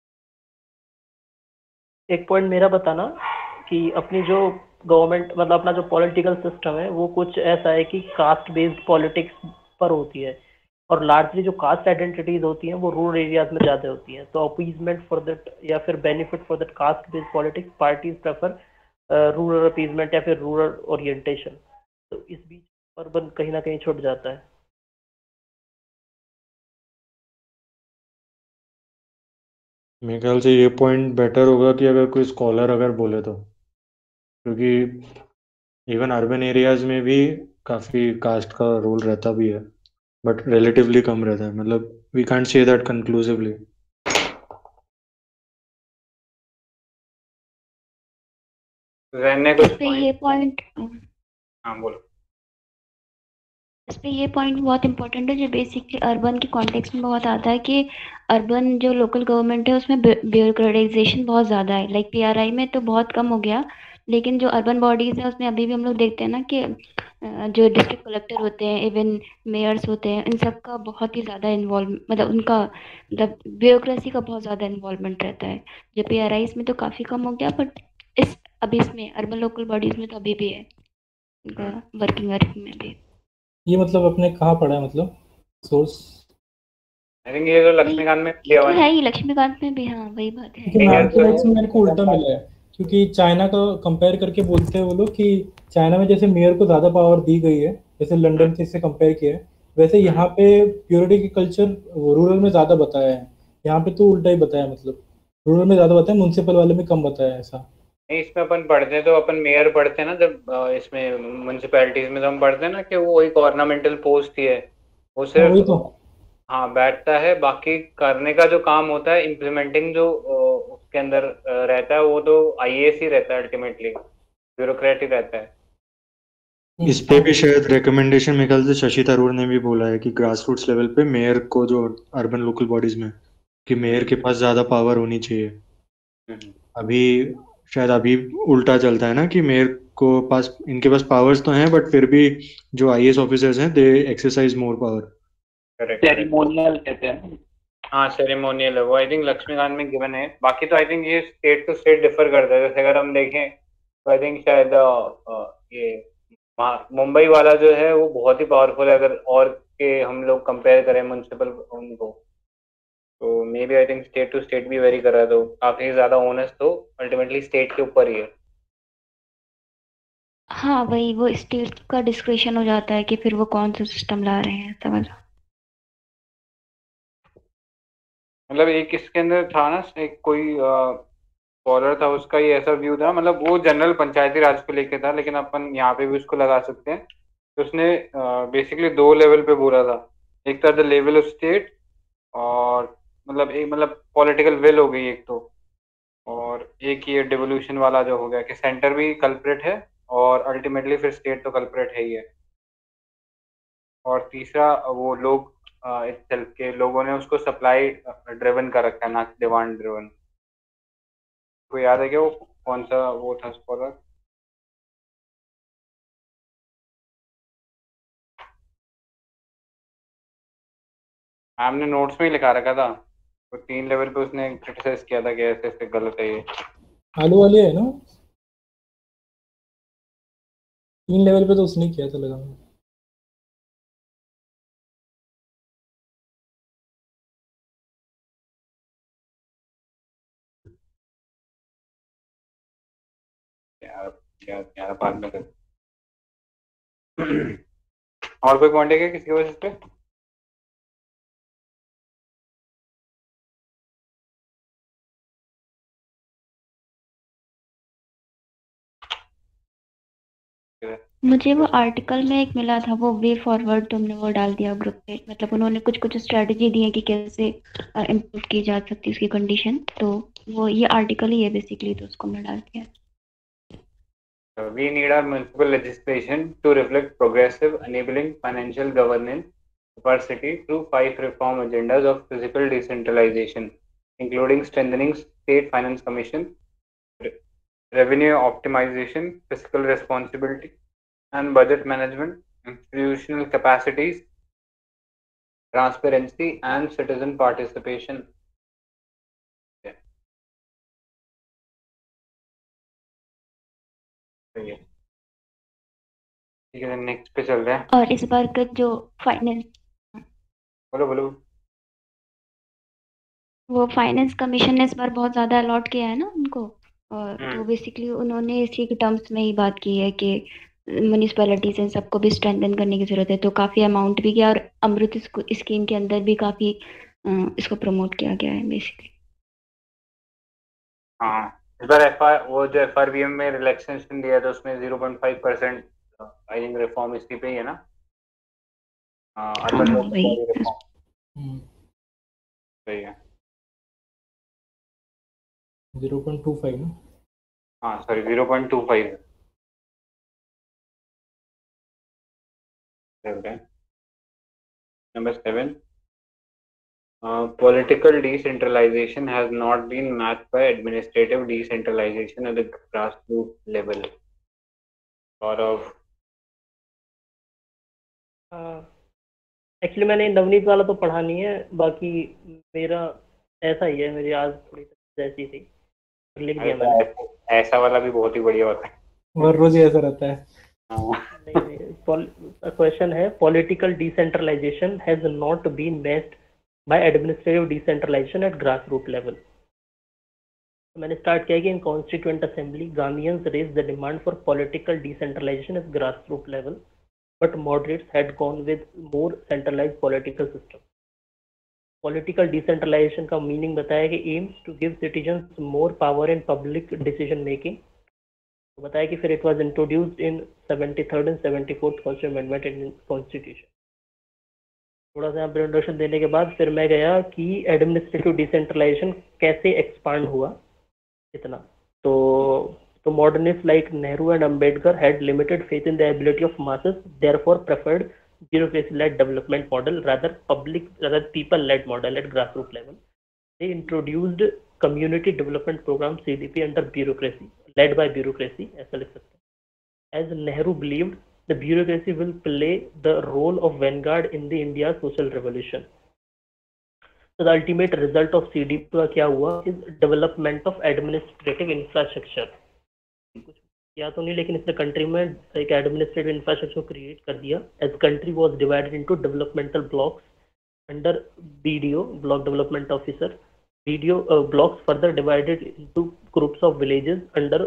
एक पॉइंट मेरा बताना कि अपनी जो गवर्नमेंट मतलब अपना जो पॉलिटिकल सिस्टम है वो कुछ ऐसा है कि कास्ट बेस्ड पॉलिटिक्स पर होती है और लार्जली जो कास्ट आइडेंटिटीज होती हैं वो रूरल एरियाज में ज़्यादा होती हैं. तो अपीजमेंट फॉर दैट या फिर benefit for that caste based politics parties prefer rural appeasement या फिर रूरल ओरिएंटेशन. तो इस बीच अर्बन कहीं ना कहीं छूट जाता है. मेरे ख्याल से ये पॉइंट बेटर होगा कि अगर कोई स्कॉलर अगर बोले तो, क्योंकि इवन अर्बन एरियाज में भी काफ़ी कास्ट का रोल रहता भी है बट रिलेटिवली कम रहता है. मतलब we can't say that conclusively. रहने कुछ इस पे ये पॉइंट हाँ बोलो. इस पे ये पॉइंट बहुत इंपॉर्टेंट है जो बेसिकली अर्बन के कॉन्टेक्स्ट में बहुत आता है कि अर्बन जो लोकल गवर्नमेंट है उसमें ब्यूरोक्रेटाइजेशन बहुत ज़्यादा है. लाइक PRI में तो बहुत कम हो गया, लेकिन जो अर्बन बॉडीज़ है उसमें अभी भी हम लोग देखते हैं ना कि जो डिस्ट्रिक्ट कलेक्टर होते हैं, इवन मेयर्स होते हैं, इन सब का बहुत ही ज़्यादा इन्वॉल्व मतलब उनका मतलब ब्यूरोक्रेसी का बहुत ज़्यादा इन्वॉल्वमेंट रहता है. जो PRIs में तो काफ़ी कम हो गया, बट अभी इसमें अर्बन लोकल बॉडीज़ में तो अभी भी है उनका वर्किंग में भी. ये मतलब अपने कहाँ पढ़ा है मतलब सोर्स? आई थिंक ये जो लक्ष्मीकांत में दिया हुआ है ही, लक्ष्मीकांत में भी. हाँ वही बात है. लेकिन मैथमेटिक्स में मेरे को उल्टा मिला है क्योंकि चाइना का कंपेयर करके बोलते हैं वो लोग कि चाइना में जैसे मेयर को ज़्यादा पावर दी गई है, जैसे लंदन से कंपेयर किया है, वैसे यहाँ पे प्योरिटी की कल्चर रूरल में ज़्यादा बताया है. यहाँ पे तो उल्टा ही बताया, मतलब रूरल में ज़्यादा बताया, म्युनिसिपल वाले में कम बताया. ऐसा नहीं, इसमें अपन पढ़ते हैं तो अपन मेयर पढ़ते हैं ना, जब इसमें म्युनिसिपैलिटीज में तो हम पढ़ते हैं ना कि वो एक ऑर्नामेंटल पोस्ट ही है, वो सिर्फ वही तो हाँ बैठता है. बाकी करने का जो काम होता है इम्प्लीमेंटिंग जो के अंदर रहता है वो तो आईएएस ही रहता है, अल्टीमेटली ब्यूरोक्रेट ही रहता है। इस पे भी शायद रिकमेंडेशन मेरे ख्याल से शशि थरूर ने भी बोला है कि ग्रास रूट्स लेवल पे मेयर को, जो अर्बन लोकल बॉडीज में, कि मेयर के पास ज्यादा पावर होनी चाहिए। हम्म। अभी शायद अभी उल्टा चलता है ना, कि मेयर को पास, इनके पास पावर्स तो हैं बट फिर भी जो आईएएस ऑफिसर्स हैं they exercise more power. Correct. Ceremonial कहते हैं। हाँ सेरेमोनियल है वो, आई थिंक लक्ष्मीकांत में गिवन है। बाकी तो आई थिंक ये स्टेट टू स्टेट डिफर करता है। जैसे अगर हम देखें तो आई थिंक शायद ये मुंबई वाला जो है वो बहुत ही पावरफुल है, अगर और के हम लोग कंपेयर करें म्युनिसिपल उनको, तो may be I think state to state भी वेरी कर रहा है, तो काफी ज्यादा ओनस तो अल्टीमेटली स्टेट के ऊपर ही है। हाँ वही, वो स्टेट का डिस्क्रिप्शन हो जाता है कि फिर वो कौन सा सिस्टम ला रहे हैं, ऐसा वाला। मतलब एक इसके अंदर था ना, एक कोई स्कॉलर था, उसका ये ऐसा व्यू था, मतलब वो जनरल पंचायती राज को लेके था, लेकिन अपन यहाँ पे भी उसको लगा सकते हैं। तो उसने बेसिकली दो लेवल पे बोला था। एक था द लेवल ऑफ स्टेट, और मतलब एक मतलब पॉलिटिकल विल हो गई एक तो, और एक ये डिवोल्यूशन वाला जो हो गया कि सेंटर भी कल्प्रेट है और अल्टीमेटली फिर स्टेट तो कल्प्रेट है ही है। और तीसरा वो लोग itself के लोगों ने उसको सप्लाई ड्रिवन कर रखा है, ना डिमांड ड्रिवन। को याद है क्या वो कौन सा वो था स्कॉलर? हमने नोट्स में ही लिखा रखा था, तो 3 लेवल पे उसने क्रिटिसाइज किया था कि ऐसे ऐसे गलत है ये। आलू वाली है ना, 3 लेवल पे तो उसने किया था लगा मुझे। यार यार यार बाद में कर। और कोई पॉइंट है क्या किसी के वजह पे? मुझे वो आर्टिकल में एक मिला था, वो वे फॉरवर्ड तुमने वो डाल दिया ग्रुप पे, मतलब उन्होंने कुछ कुछ स्ट्रेटजी दी है कि कैसे इम्प्रूव की जा सकती है उसकी कंडीशन, तो वो ये आर्टिकल ही है बेसिकली, तो उसको मैं डाल दिया। We need our municipal legislation to reflect progressive, enabling financial governance of our city through 5 reform agendas of physical decentralization, including strengthening state finance commission, revenue optimization, fiscal responsibility and budget management, institutional capacities, transparency and citizen participation. सही है। ठीक है, next पे चल रहे हैं। और इस बार का जो फाइनेंस, बोलो बोलो। वो फाइनेंस कमीशन ने इस बार बहुत ज़्यादा अलॉट किया है ना उनको, और तो बेसिकली उन्होंने इसी के टर्म्स में ही बात की है कि म्यूनिसपैलिटीज इन सबको भी स्ट्रेंथन करने की ज़रूरत है, तो काफ़ी अमाउंट भी किया, और अमृत स्कीम के अंदर भी काफ़ी इसको प्रमोट किया गया है बेसिकली। हाँ इस बार वो जो FRBM में रिलैक्सेशन दिया था उसमें 0.5% आई थिंक रिफॉर्म इसी पे ही है ना। अर्बन हाँ वही। रिफॉर्म सही है। 0.25 ना। हाँ sorry 0.25 Number 7. Political decentralization has not been matched by administrative decentralization at the grassroots level. और of एक्चुअली मैंने नवनीत वाला तो पढ़ा नहीं है, बाकी मेरा ऐसा ही है, मेरी आज थोड़ी जैसी थी, लिख दिया मैंने। ऐसा वाला भी बहुत ही बढ़िया होता है, हर रोज ही ऐसा रहता है। क्वेश्चन है, political decentralization has not been matched by administrative decentralization at grass root level. मैंने स्टार्ट किया कि in constituent assembly Gandhians raise the demand for political decentralization at grass root level, but moderates had gone with more centralized political system. Political decentralization का meaning बताया कि aims to give citizens more power in public decision making. तो बताया कि फिर it was introduced in 73rd and 74th Constitutional Amendment in Constitution. थोड़ा सा introduction देने के बाद फिर मैं गया कि एडमिनिस्ट्रेटिव डिसेंट्रलाइजेशन कैसे एक्सपांड हुआ, इतना। तो modernists like Nehru and Ambedkar had limited faith in the ability of masses, therefore preferred bureaucracy-led development model rather people-led model at grassroots level. They introduced community development program CDP under bureaucracy, led by bureaucracy, ऐसा लिख सकते हैं. As Nehru believed, the bureaucracy will play the role of vanguard in the India's social revolution. So the ultimate result of CDP का क्या हुआ is development of administrative infrastructure. कुछ किया तो नहीं, लेकिन इसने कंट्री में एक एडमिनिस्ट्रेटिव इंफ्रास्ट्रक्चर क्रिएट कर दिया. As country was divided into developmental blocks under BDO, block development officer. BDO blocks further divided into groups of villages under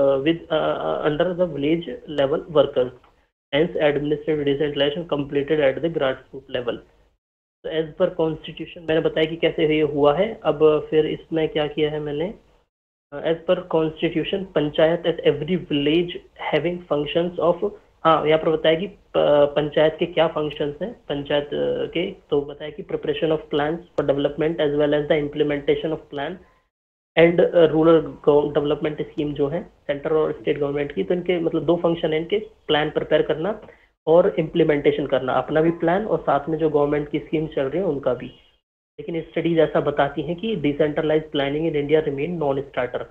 the village level workers. Hence, administrative decentralization completed at the grassroots level. तो as per constitution मैंने बताया कि कैसे ये हुआ है. अब फिर इसमें क्या किया है मैंने, as per constitution panchayat at every village having functions of, हाँ यहाँ पर बताया कि पंचायत के क्या फंक्शंस हैं पंचायत के. तो बताया कि preparation of plans for development as well as the implementation of plan and rural development scheme जो है सेंटर और स्टेट गवर्नमेंट की. तो इनके मतलब दो फंक्शन है इनके, प्लान प्रिपेयर करना और इम्प्लीमेंटेशन करना, अपना भी प्लान और साथ में जो गवर्नमेंट की स्कीम चल रही है उनका भी. लेकिन स्टडीज ऐसा बताती हैं कि decentralize planning in India remain non starter,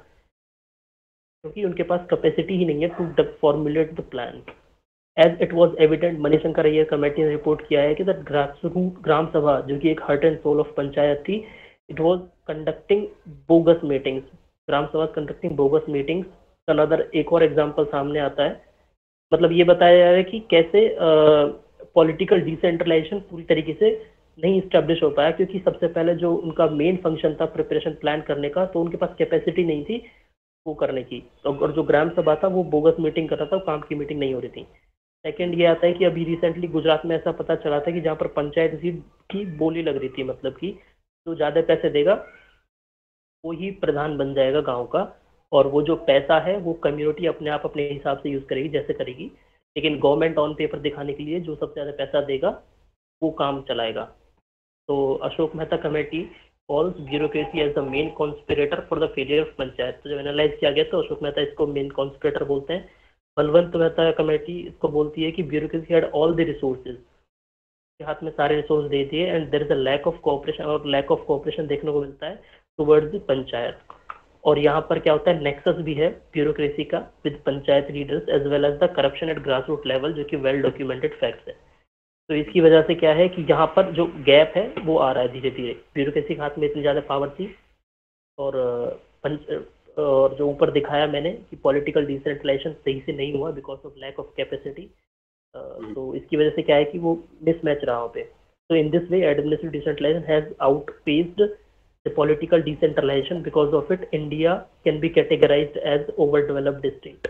क्योंकि उनके पास कैपेसिटी ही नहीं है to formulate the plan. As it was evident, Manishankar Aiyar committee ने रिपोर्ट किया है कि दैट ग्रासरूट ग्राम सभा जो कि एक heart and soul of panchayat थी, it was conducting bogus meetings. Gram Sabha conducting bogus meetings. Another एक और एग्जांपल सामने आता है. मतलब ये बताया जा रहा है कि कैसे पॉलिटिकल डिसेंट्रलाइजेशन पूरी तरीके से नहीं इस्टेब्लिश हो पाया, क्योंकि सबसे पहले जो उनका मेन फंक्शन था प्रिपरेशन प्लान करने का, तो उनके पास कैपेसिटी नहीं थी वो करने की. और जो ग्राम सभा था वो बोगस मीटिंग कर रहा था, काम की मीटिंग नहीं हो रही थी. सेकंड ये आता है कि अभी रिसेंटली गुजरात में ऐसा पता चला था कि जहाँ पर पंचायत सीट की बोली लग रही थी, मतलब कि जो ज़्यादा पैसे देगा वो ही प्रधान बन जाएगा गाँव का, और वो जो पैसा है वो कम्युनिटी अपने आप अपने हिसाब से यूज़ करेगी जैसे करेगी. लेकिन गवर्नमेंट ऑन पेपर दिखाने के लिए जो सबसे ज़्यादा पैसा देगा वो काम चलाएगा. तो Ashok Mehta committee calls bureaucracy as the main conspirator for the failure of panchayat. तो जब एनालाइज किया गया तो अशोक मेहता इसको मेन कॉन्स्पिरेटर बोलते हैं. बलवंत मेहता कमेटी इसको बोलती है कि bureaucracy had all the resources, के हाथ में सारे रिसोर्स दे दिए, and there is a lack of cooperation, और लैक ऑफ कोऑपरेशन देखने को मिलता है टुवर्ड्स द पंचायत. और यहाँ पर क्या होता है, नेक्सस भी है ब्यूरोक्रेसी का with panchayat leaders as well as the corruption at grass root level, जो कि वेल डॉक्यूमेंटेड फैक्ट्स है. तो इसकी वजह से क्या है कि यहाँ पर जो गैप है वो आ रहा है धीरे धीरे. ब्यूरोक्रेसी के हाथ में इतनी ज़्यादा पावर थी, और जो ऊपर दिखाया मैंने कि पॉलिटिकल डिसेंट्रलाइजेशन सही से नहीं हुआ because of lack of capacity. तो इसकी वजह से क्या है कि वो मिसमैच रहा वहाँ पे. तो in this way administrative decentralization has outpaced the political decentralization. Because of it, India can be categorized as overdeveloped state.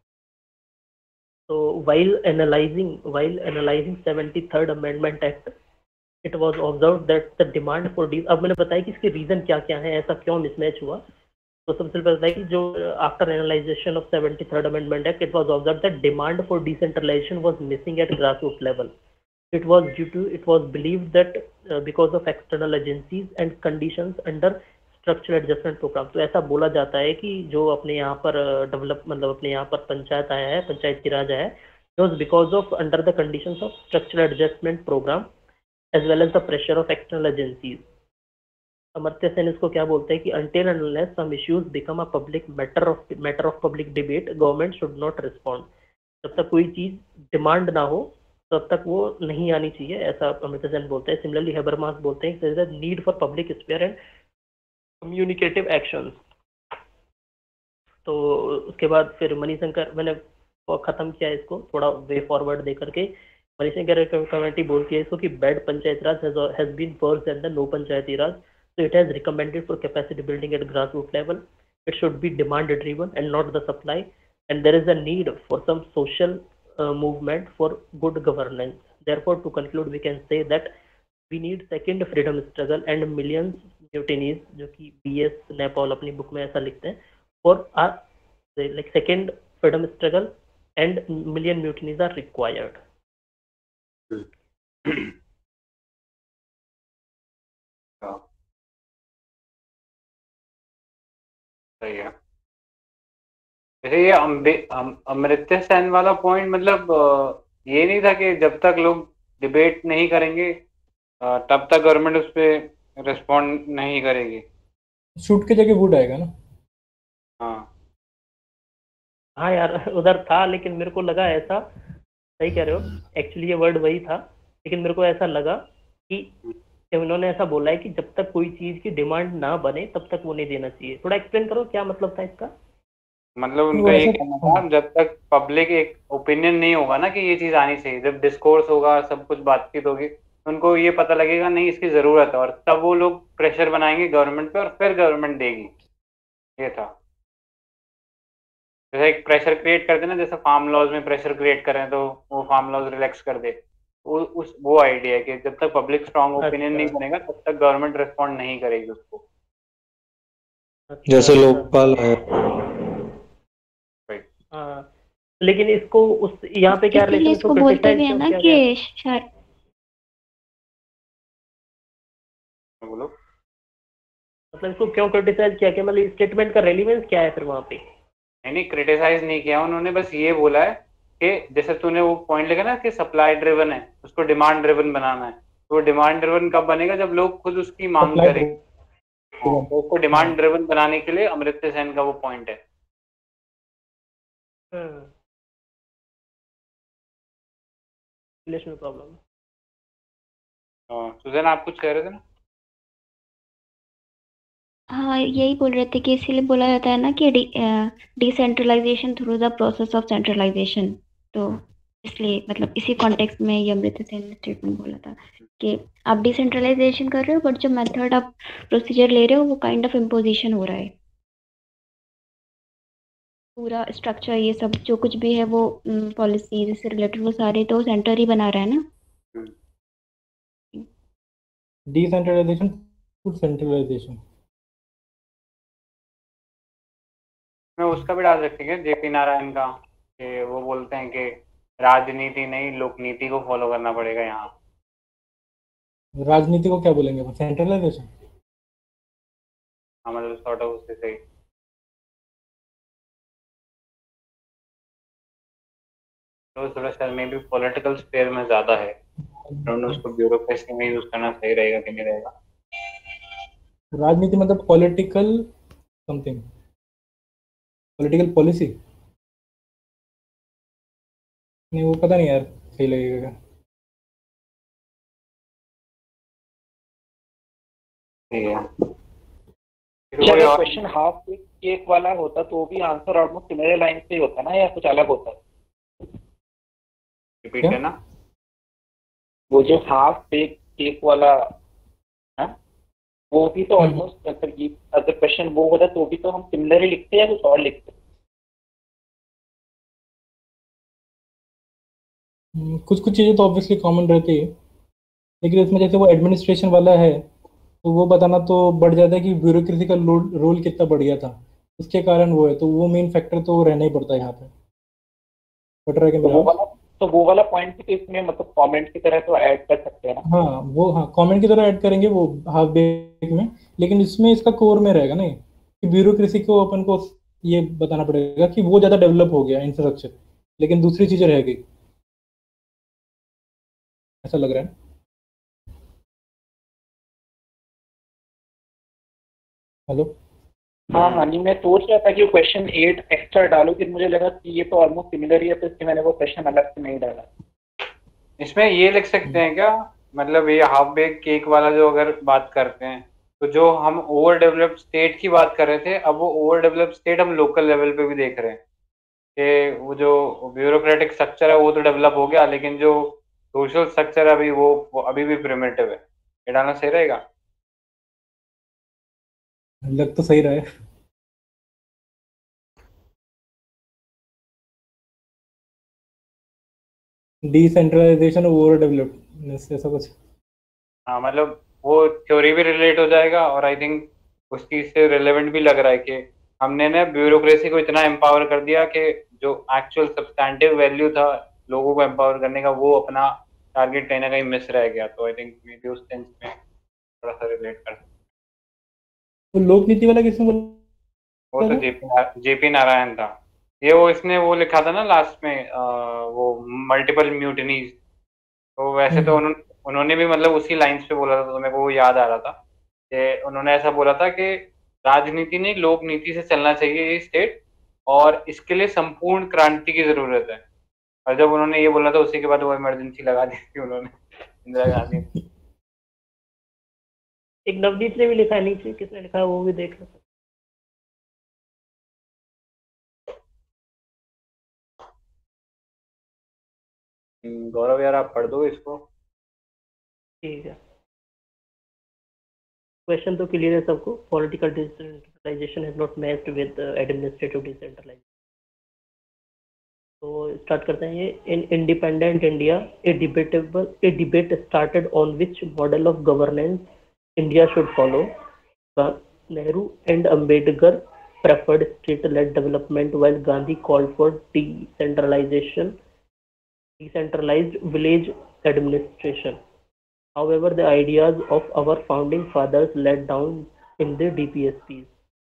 So while analyzing 73rd Amendment Act, it was observed that the demand for अब मैंने बताया कि इसके reason क्या क्या है, ऐसा क्यों मिसमैच हुआ. तो सबसे पहले बताया कि जो after analysation of 73rd Amendment Act, it was observed that demand for decentralization was missing at grassroots level. It was believed that because of external agencies and conditions under structural adjustment program. तो ऐसा बोला जाता है कि जो अपने यहाँ पर मतलब अपने यहाँ पर पंचायत आया है, पंचायत की राज आया है, it was because of under the conditions of structural adjustment program as well as the pressure of external agencies. Amartya Sen इसको क्या बोलते हैं कि until and unless some issues become a public matter of public debate, government should not respond. जब तक कोई चीज demand ना हो तब तक वो नहीं आनी चाहिए, ऐसा अमर्त्य सेन बोलते हैं. सिमिलरली हेबरमास बोलते हैं कि need for public sphere and communicative actions. तो उसके बाद फिर मणिशंकर, मैंने खत्म किया इसको थोड़ा वे फॉरवर्ड दे करके. मणिशंकर कमेटी बोलती है इसको कि bad Panchayat Raj has been worse than the no Panchayati Raj. So it has recommended for capacity building at grassroots level. It should be demand driven and not the supply. And there is a need for some social movement for good governance. Therefore, to conclude, we can say that we need second freedom struggle and millions mutinies, जो कि BS Nepal अपनी book में ऐसा लिखते हैं, for like second freedom struggle and million mutinies are required. सही है. जैसे ये अमर्त्य सेन वाला पॉइंट, मतलब ये नहीं था कि जब तक लोग डिबेट नहीं करेंगे तब तक गवर्नमेंट उस पर रिस्पॉन्ड नहीं करेगी। शूट की जगह वुड आएगा ना। हाँ हाँ यार उधर था, लेकिन मेरे को लगा ऐसा, सही कह रहे हो, एक्चुअली ये वर्ड वही था, लेकिन मेरे को ऐसा लगा कि उन्होंने ऐसा बोला है कि जब तक कोई चीज की डिमांड ना बने तब तक वो नहीं देना चाहिए। थोड़ा एक्सप्लेन करो क्या मतलब था इसका। मतलब वो उनका ये ऐसा कहना हाँ, था, जब तक पब्लिक एक ओपिनियन नहीं होगा ना कि ये चीज आनी चाहिए, जब डिस्कोर्स होगा, सब कुछ बातचीत होगी, उनको ये पता लगेगा नहीं इसकी जरूरत है, और तब वो लोग प्रेशर बनाएंगे गवर्नमेंट पे और फिर गवर्नमेंट देगी। ये था, जैसे एक प्रेशर क्रिएट कर देना, जैसे फार्म लॉज में प्रेशर क्रिएट करें तो वो फार्म लॉज रिलैक्स कर दे। वो आइडिया है कि जब तक पब्लिक स्ट्रांग ओपिनियन अच्छा नहीं बनेगा तब तक गवर्नमेंट रिस्पॉन्ड नहीं करेगी उसको। अच्छा जैसे अच्छा। लोकपाल है। राइट। हाँ, लेकिन इसको उस यहाँ पे क्या इसीलिए रिलेशन, इसको इसको बोलते भी क्रिटिसाइज है क्यों ना किया गया? कि शायद बोलो। मतलब इसको क्यों क्रिटिसाइज किया, कि मतलब स्टेटमेंट का रेलिवेंस क्या है फिर वहाँ पे? नहीं क्रिटिसाइज नहीं किया उन्होंने, बस ये बोला है कि जैसे तूने वो पॉइंट लिखा ना कि सप्लाई ड्रिवन है, उसको डिमांड ड्रिवन बनाना है, तो वो डिमांड ड्रिवन कब बनेगा जब लोग खुद उसकी मांग सप्लाई करेंगे। हाँ, तो उसको हाँ। डिमांड ड्रिवन बनाने के लिए अमर्त्य सेन का वो पॉइंट है। Relation problem. सुजैन आप कुछ कह रहे थे ना? हाँ यही बोल रहे थे कि इसीलिए बोला जाता है ना कि decentralization through the process of centralization. तो इसलिए मतलब इसी कॉन्टेक्स्ट में ये अमृता सेन ने स्टेटमेंट बोला था कि आप डिसेंट्रलाइजेशन कर रहे हो बट जो मेथड आप प्रोसीजर ले रहे हो वो काइंड ऑफ इम्पोजिशन हो रहा है। पूरा स्ट्रक्चर ये सब जो कुछ भी है वो पॉलिसी से रिलेटेड वो सारे तो सेंटर ही बना रहा है ना। हम्म। Decentralization to centralization. मैं उसका भी डाल सकते हैं जेपी नारायण का, कि वो बोलते हैं कि राजनीति नहीं लोकनीति को फॉलो करना पड़ेगा यहाँ। राजनीति को क्या बोलेंगे, सेंट्रलाइजेशन। हाँ, मतलब सॉर्ट ऑफ उससे सही। तो थोड़ा सा मे भी पॉलिटिकल स्पेयर में ज्यादा है, उन्होंने उसको ब्यूरोक्रेसी में यूज करना सही रहेगा कि नहीं रहेगा। राजनीति मतलब पॉलिटिकल समथिंग, पॉलिटिकल पॉलिसी। नहीं वो पता नहीं यार, सही लगेगा। ठीक है। फिर अच्छा, कोई अगर और क्वेश्चन हाफ केक वाला होता तो भी आंसर ऑलमोस्ट सिमिलर लाइन से ही होता ना, या कुछ अलग होता? रिपीट क्या करना। वो जो हाफ बेक केक वाला है, वो भी तो हम्म, ऑलमोस्ट, मतलब ये अगर क्वेश्चन वो होता तो भी तो हम सिमिलर ही लिखते हैं या कुछ और लिखते? कुछ कुछ चीज़ें तो ऑब्वियसली कॉमन रहती है, लेकिन इसमें जैसे वो एडमिनिस्ट्रेशन वाला है तो वो बताना तो बढ़ जाता है कि ब्यूरोक्रेसी का रोल कितना बढ़ गया था, उसके कारण वो है, तो वो मेन फैक्टर तो रहना ही पड़ता है यहाँ पे। बट रहा है कि तो मेरा वो आवाज? वाला तो वो वाला पॉइंट भी तो इसमें मतलब कमेंट की तरह तो ऐड कर सकते हैं ना। हाँ वो, हाँ कमेंट की तरह ऐड करेंगे वो हाफ बेक में, लेकिन इसमें इसका कोर में रहेगा नहीं कि ब्यूरोक्रेसी को अपन को ये बताना पड़ेगा कि वो ज़्यादा डेवलप हो गया इंफ्रास्ट्रक्चर, लेकिन दूसरी चीज़ें रह गई, ऐसा लग रहा है। हेलो। हाँ हाँ, नहीं मैं सोच रहा था कि वो क्वेश्चन 8 एक्स्ट्रा डालो, फिर मुझे लगा कि ये तो ऑलमोस्ट सिमिलर ही है, तो इसलिए मैंने वो क्वेश्चन अलग से नहीं डाला। इसमें ये लिख सकते हैं क्या, मतलब ये हाफ बेक केक वाला जो अगर बात करते हैं, तो जो हम ओवर डेवलप्ड स्टेट की बात कर रहे थे, अब वो ओवर डेवलप्ड स्टेट हम लोकल लेवल पे भी देख रहे हैं कि वो जो ब्यूरोक्रेटिक स्ट्रक्चर है वो तो डेवलप हो गया, लेकिन जो सोशल स्ट्रक्चर है अभी वो अभी भी प्रिमिटिव है। ये डालना सही रहेगा। लग तो सही रहा है। डिसेंट्रलाइजेशन ओवर डेवलप्ड ऐसा कुछ। हाँ, मतलब वो थ्योरी भी रिलेट हो जाएगा, और आई थिंक उस चीज से रिलेवेंट भी लग रहा है कि हमने ना ब्यूरोक्रेसी को इतना एम्पावर कर दिया कि जो एक्चुअल सब्सटैंटिव वैल्यू था लोगों को एम्पावर करने का, वो अपना टारगेट कहीं ना कहीं मिस रह गया। तो आई थिंक मे बी उस सेंस में थोड़ा सा रिलेट कर सकते तो लोक नीति वाला किसने हैं। वो बोला तो था? जेपी नारायण था। ये वो इसने वो लिखा था ना लास्ट में वो मल्टीपल म्यूटनीज, तो वैसे तो उन्होंने उन्होंने भी मतलब उसी लाइंस पे बोला था, तो मेरे को वो याद आ रहा था कि उन्होंने ऐसा बोला था कि राजनीति नहीं लोक नीति से चलना चाहिए ये स्टेट, और इसके लिए संपूर्ण क्रांति की जरूरत है। और जब उन्होंने ये बोला था उसी के बाद वो इमरजेंसी लगा दी थी उन्होंने, इंदिरा गांधी ने। एक नवदीप ने भी लिखा है नीचे, किसने लिखा है वो भी देख लो। गौरव यार आप पढ़ दो इसको। ठीक है, क्वेश्चन तो क्लियर है सबको। Political decentralization has not matched with administrative decentralization. तो स्टार्ट करते हैं ये। In independent India a debate started on which model of governance India should follow. Nehru and Ambedkar preferred state-led development, while Gandhi called for decentralized village administration. However, the ideas of our founding fathers led down in the DPSPs.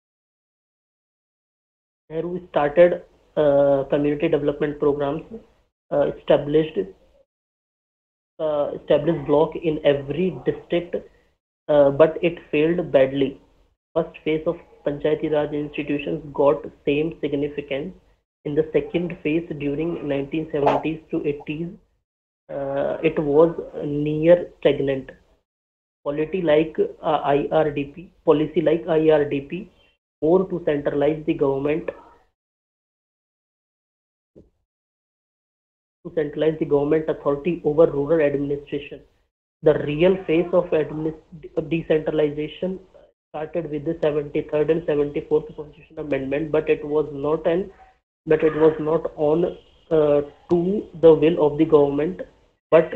Nehru started community development programs, established block in every district, but it failed badly. First phase of Panchayati Raj institutions got same significance. In the second phase during 1970s to 80s, it was near stagnant. Policy like IRDP, more to centralize the government authority over rural administration. The real phase of decentralization started with the 73rd and 74th Constitutional Amendment, but it was not on to the will of the government, but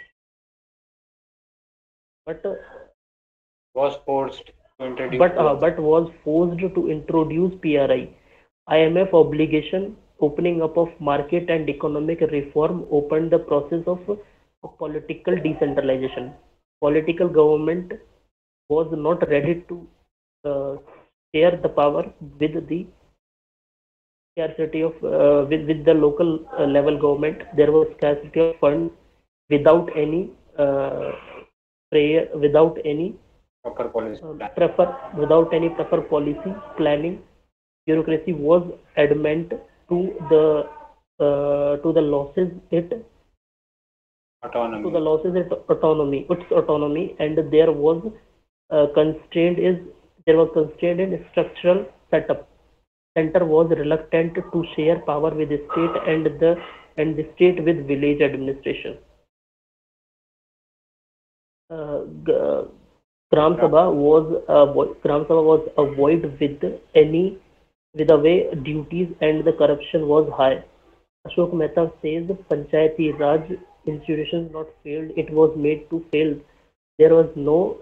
was forced to introduce was forced to introduce PRI. IMF obligation, opening up of market and economic reform opened the process of political decentralization. Political government was not ready to share the power with the scarcity of with the local level government. There was scarcity of funds without any without any proper policy. without any proper policy planning. Bureaucracy was adamant to the losses its autonomy, and there was constraint in structural setup. Center was reluctant to share power with the state and the state with village administration. Gram Sabha was a void with the way duties and the corruption was high. Ashok Mehta says Panchayati Raj institutions not failed; it was made to fail. There was no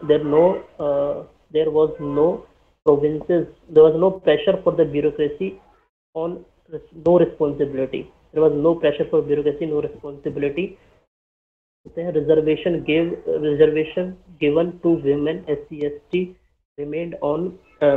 provinces. There was no pressure for the bureaucracy on no responsibility. There was no pressure for bureaucracy, no responsibility. Reservation given to women, SC, ST remained on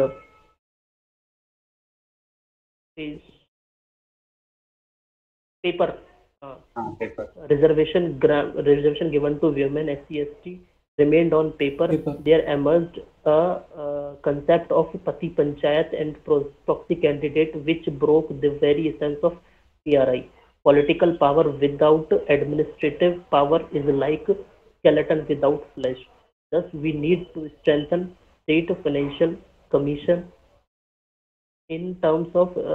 paper. Reservation given to women, SC, ST remained on paper. There emerged a concept of Pati Panchayat and proxy candidate, which broke the very essence of PRI. Political power without administrative power is like skeleton without flesh. Thus, we need to strengthen state financial commission in terms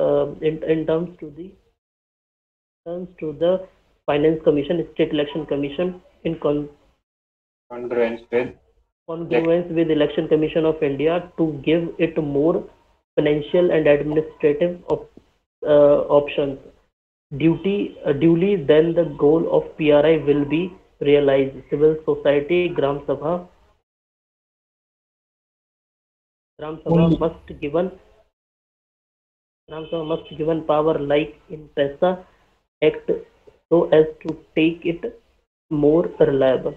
to the finance commission, state election commission in congruence with election commission of India, to give it more financial and administrative options. Duly then the goal of PRI will be realized. Civil society, Gram Sabha must given power like in PESA Act, so as to take it more reliable.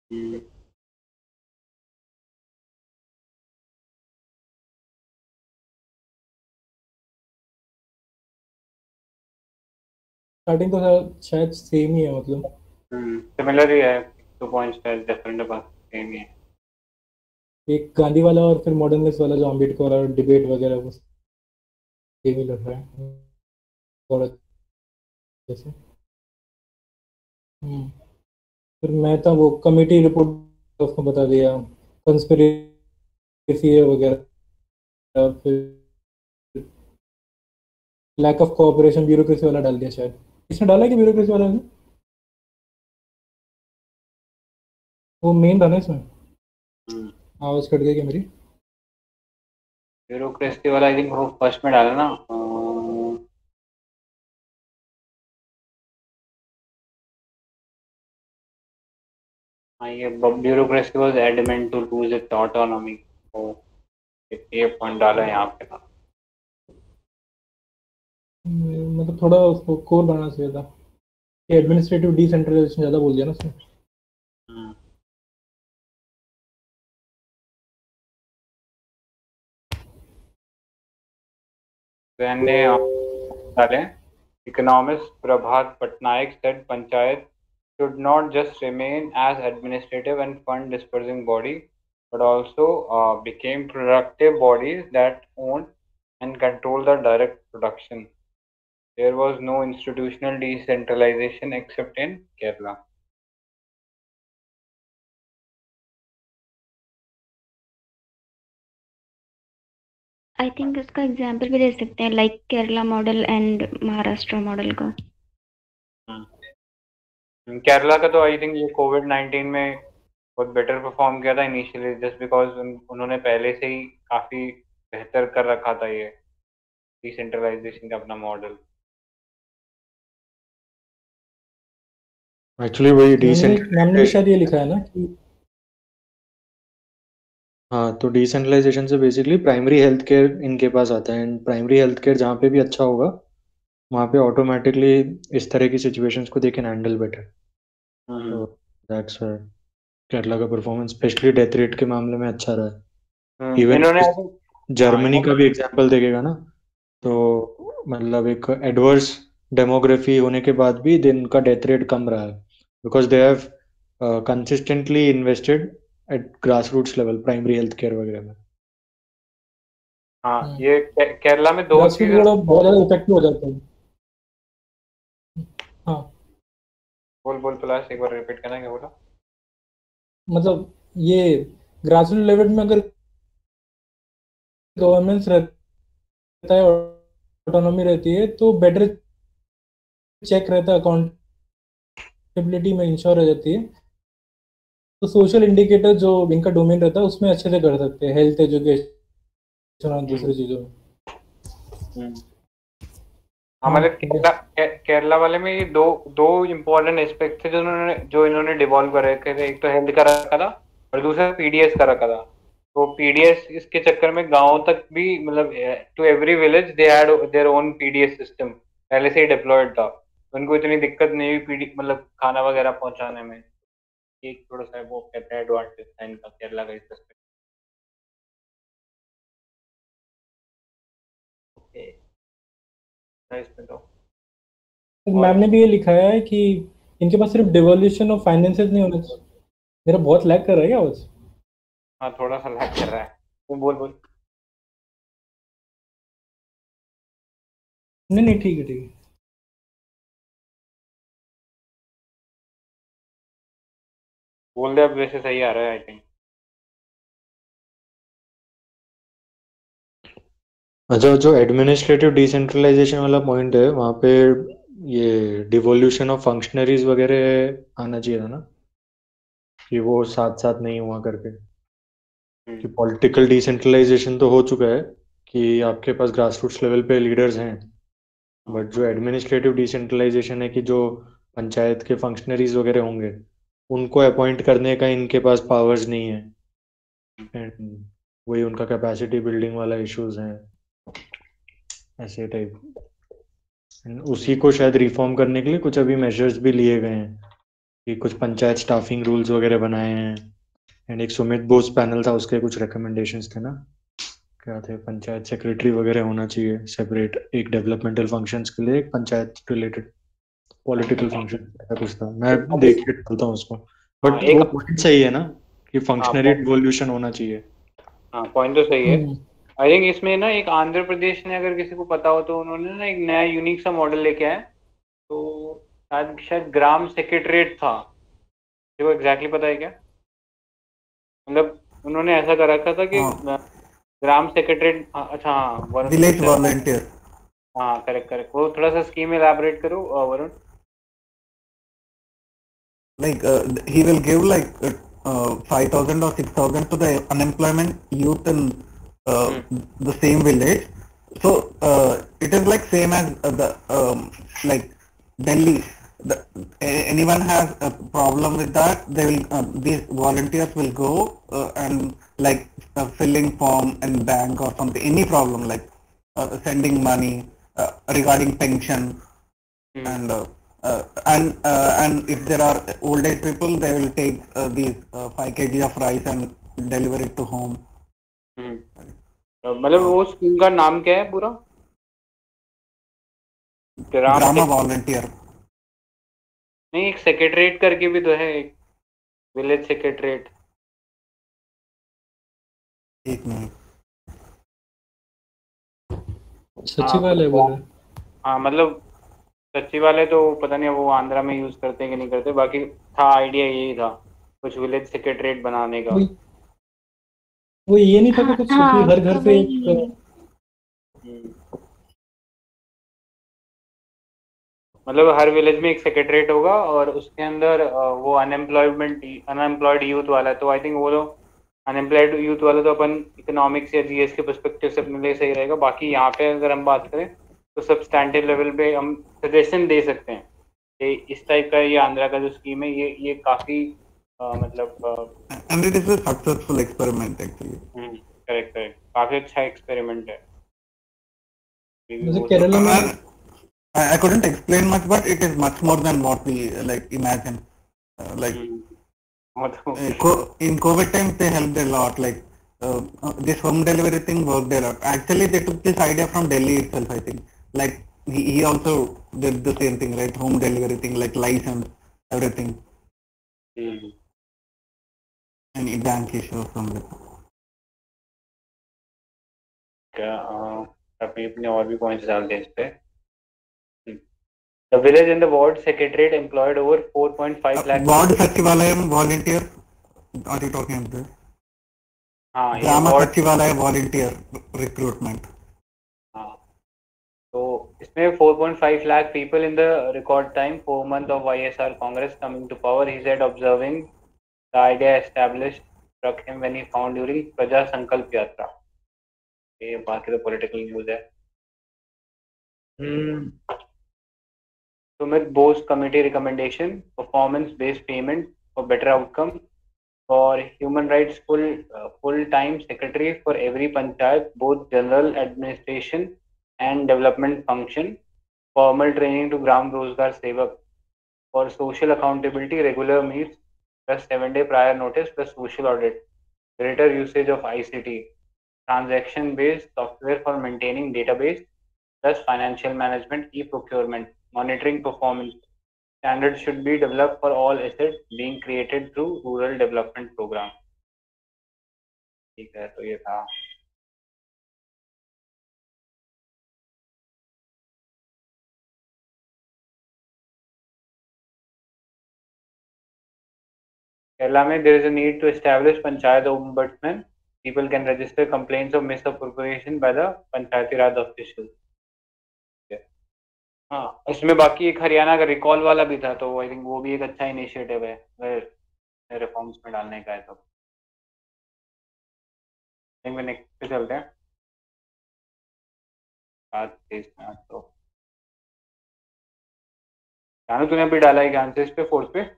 Hmm, starting तो शायद same ही है मतलब। Similar ही है, 2 points है different बस same ही है। एक गांधी वाला और फिर मॉडर्निस्ट वाला जो अम्बेडकर वाला डिबेट वगैरह वो सेम ही लग रहा है थोड़ा जैसे। हम्म। फिर मेहता वो कमेटी रिपोर्ट उसको बता दिया, कंस्पिरेसी है वगैरह। फिर लैक ऑफ कोऑपरेशन ब्यूरोक्रेसी वाला डाल दिया शायद। इसने डाला कि ब्यूरोक्रेसी वाला है? वो मेन था ना इसमें। आवाज कट गई क्या मेरी? ब्यूरोक्रेसी वाला आई थिंक वो फर्स्ट में डाला ना। हाँ, ये bureaucracy was adamant to lose its autonomy, तो ये पॉइंट डाला है यहाँ पे ना। मतलब थोड़ा उसको कोर बनाना चाहिए था कि एडमिनिस्ट्रेटिव डिसेंट्रलाइजेशन ज़्यादा बोल दिया ना उसने। हम्म, Then ने डाले economist Prabhat Patnaik said panchayat should not just remain as administrative and fund dispersing body, but also became productive bodies that own and control the direct production. There was no institutional decentralization except in Kerala. I think इसका example भी दे सकते हैं, like Kerala model and Maharashtra model का। केरला का तो I think ये कोविड-19 में बहुत बेटर परफॉर्म किया था इनिशियली, जस्ट बिकॉज उन्होंने पहले से ही काफी बेहतर कर रखा था ये डिसेंट्रलाइजेशन का अपना मॉडल। एक्चुअली वही मैंने भी डिसेंट्रलाइजेशन। शायद ये लिखा है ना कि हाँ, तो डिसेंट्रलाइजेशन से बेसिकली प्राइमरी हेल्थ केयर इनके पास आता है, एंड प्राइमरी हेल्थ केयर जहाँ पे भी अच्छा होगा वहाँ पे ऑटोमेटिकली इस तरह की सिचुएशंस को दे कैन हैंडल बेटर। तो दैट्स केरला का परफॉर्मेंस स्पेशली डेथ रेट के मामले में अच्छा रहा है। इवन इन्होंने हाँ जर्मनी का भी एग्जांपल देखेगा ना, तो मतलब एक एडवर्स डेमोग्राफी होने के बाद भी दिन का डेथ रेट कम रहा है, because they have consistently invested at grass roots level primary health care वगैरह में। हाँ, ये केरला में दो ग्रासरूट चीजें। थोड़ा बहुत ज़्यादा इफेक्टिव हो जाता है। हाँ, बोल बोल प्लस एक बार रिपीट करना, क्या बोला? मतलब ये ग्रासरूट लेवल में अगर गवर्नेंस रहता है, ऑटोनॉमी रहती है, तो बेटर चेक रहता है, अकाउंटेबिलिटी में इंश्योर रह जाती है। तो सोशल इंडिकेटर जो इनका डोमेन रहता है उसमें अच्छे से कर सकते हैं, हेल्थ एजुकेशन और दूसरी चीज़ों में। हम्म। हाँ हमारे ठीक है। केरला वाले में ये दो दो इम्पोर्टेंट एस्पेक्ट थे जो इन्होंने डिवॉल्व कर रखे थे। एक तो हेल्थ का रखा था और दूसरा पीडीएस का रखा था। तो पीडीएस इसके चक्कर में गांव तक भी, मतलब to every village they had their own PDS system, पहले से ही डिप्लॉयड था। तो उनको इतनी दिक्कत नहीं हुई पीडी मतलब खाना वगैरह पहुंचाने में। एक थोड़ा सा वो कहते हैं एडवांटेज था इनका केरला का इस respect में। इसमें तो और मैम ने भी ये लिखाया है कि इनके पास सिर्फ डिवोल्यूशन ऑफ फाइनेंसेस नहीं होना चाहिए। मेरा बहुत लैग कर रहा है क्या आवाज? हाँ, थोड़ा सा लैग कर रहा है। तू बोल बोल। नहीं नहीं, ठीक है ठीक है। बोल दे, अब वैसे सही आ रहा है आई थिंक। अच्छा, जो एडमिनिस्ट्रेटिव डिसेंट्रलाइजेशन वाला पॉइंट है वहाँ पे ये डिवोल्यूशन ऑफ फंक्शनरीज वगैरह आना चाहिए था ना, कि वो साथ साथ नहीं हुआ करके। कि पॉलिटिकल डिसेंट्रलाइजेशन तो हो चुका है कि आपके पास ग्रास रूट्स लेवल पे लीडर्स हैं, बट जो एडमिनिस्ट्रेटिव डिसेंट्रलाइजेशन है कि जो पंचायत के फंक्शनरीज वगैरह होंगे उनको अपॉइंट करने का इनके पास पावर्स नहीं है, एंड वही उनका कैपेसिटी बिल्डिंग वाला इश्यूज हैं ऐसे टाइप। उसी को शायद रिफॉर्म करने के लिए कुछ अभी मेजर्स भी लिए गए हैं कि कुछ पंचायत स्टाफिंग रूल्स वगैरह बनाए हैं। एंड एक सुमित बोस पैनल था, उसके कुछ रिकमेंडेशंस थे ना, क्या थे, पंचायत सेक्रेटरी वगैरह होना चाहिए सेपरेट, एक डेवलपमेंटल फंक्शंस के लिए, एक पंचायत रिलेटेड पॉलिटिकल फंक्शन, ऐसा कुछ था। मैं अभी देख के डालता हूँ उसको। हाँ बट एक वो पॉइंट सही है ना कि हाँ फंक्शनरी डिवोल्यूशन होना चाहिए। हाँ पॉइंट तो सही है। हम्म। आई थिंक इसमें ना एक आंध्र प्रदेश ने, अगर किसी को पता हो तो, उन्होंने ना एक नया यूनिक सा मॉडल लेके आए। तो शायद शायद ग्राम सेक्रेटरीट था। देखो एग्जैक्टली पता है क्या? मतलब उन्होंने ऐसा कर रखा था कि हाँ, ग्राम सेक्रेटरीट, अच्छा हाँ वरुण कुछ विलेज वॉलंटियर। हाँ करेक्ट करेक्ट, वो थोड़ा सा स्कीम एलैबोरेट करो Varun. Like he will give like 5,000 or 6,000 to the unemployment youth in hmm the same village. So it is like same as the like Delhi. Anyone has a problem with that, they will these volunteers will go and like filling form in bank or something, any problem like sending money regarding pension. Hmm And if there are old age people, they will take these 5 kg of rice and deliver it to home. हम्म। मतलब uh, वो scheme का नाम क्या है पूरा? ग्राम Grama सेक volunteer. नहीं, एक secretariat करके भी तो है, एक विलेज सेक्रेटरीट। एक मिनट। हाँ सचिवालय बोल रहे हैं। हाँ मतलब सचिवालय तो पता नहीं वो आंध्रा में यूज करते हैं कि नहीं करते, बाकी था आइडिया यही था कुछ विलेज सेक्रेटरीट बनाने का। वो वो ये नहीं था कि हाँ कुछ कि हाँ हर घर तो से वही एक हम्म। मतलब हर विलेज में एक सेक्रेटरीट होगा और उसके अंदर वो अनएम्प्लॉयड यूथ वाला है, तो आई थिंक वो लोग अनएम्प्लॉयड यूथ वाला तो अपन इकोनॉमिक्स या जीएस के पर्सपेक्टिव से अपने लिए सही रहेगा। बाकी यहाँ पे अगर हम बात करें तो सब्सटैंटिव लेवल पे हम सजेशन दे सकते हैं कि इस टाइप का ये आंध्रा का जो स्कीम है, ये काफी मतलब And it is a successful experiment actually. Correct correct, काफी अच्छा एक्सपेरिमेंट है, ये भी जैसे हो केरला सकता में I couldn't explain much, but it is much more than what we like imagine. है। Like मतलब in COVID times, they helped a lot. Like this home delivery thing worked a lot. Actually, they took this idea from Delhi itself. I think. Like he also did the same thing, right? Home delivery thing, like license, everything, hmm, and bank issue or something. क्या अपनी अपने और भी points डालते हैं इस पे। The village and the ward secretariat employed over 4.5 lakh Ward people. Sachivalayam volunteer. Are you talking about this? हाँ ये Grama ward, Sachivalaya volunteer recruitment. हाँ तो इसमें 4.5 lakh people in the record time 4 month of YSR Congress coming to power, he said, observing the idea established struck him when he found during Praja Sankalp Yatra। ये बाकी तो political news है। Sumit Bose committee recommendation, performance based payment for better outcome for human rights full time secretary for every panchayat, both general administration and development function, formal training to gram rozgar sevak, for social accountability, regular meets plus 7 day prior notice plus social audit, greater usage of ICT, transaction based software for maintaining database plus financial management, e-procurement, monitoring performance. Standards should be developed for all assets being created through rural development program। ठीक है, तो ये था। Kerala में there is a need to establish panchayat ombudsman. People can register complaints of misappropriation by the Panchayati Raj officials। हाँ इसमें बाकी एक हरियाणा का रिकॉल वाला भी था, तो आई थिंक वो भी एक अच्छा इनिशिएटिव है अगर रिफॉर्म्स में डालने का है तो। थिंक नेक्स्ट पे चलते हैं। बात तेज में आज तो जानू तूने अभी डाला है ज्ञान से इस पे फोर्थ पे।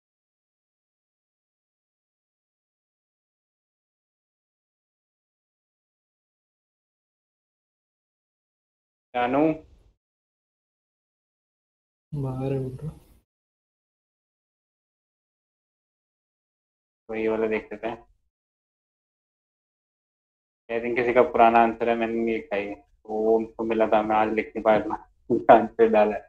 जानू बाहर है बोल रहा। तो ये वाला देख लेते हैं। आई थिंक किसी का पुराना आंसर है, मैंने नहीं लिखा है, वो उनको मिला था, मैं आज लिख नहीं पाया था, उसका आंसर डाला है।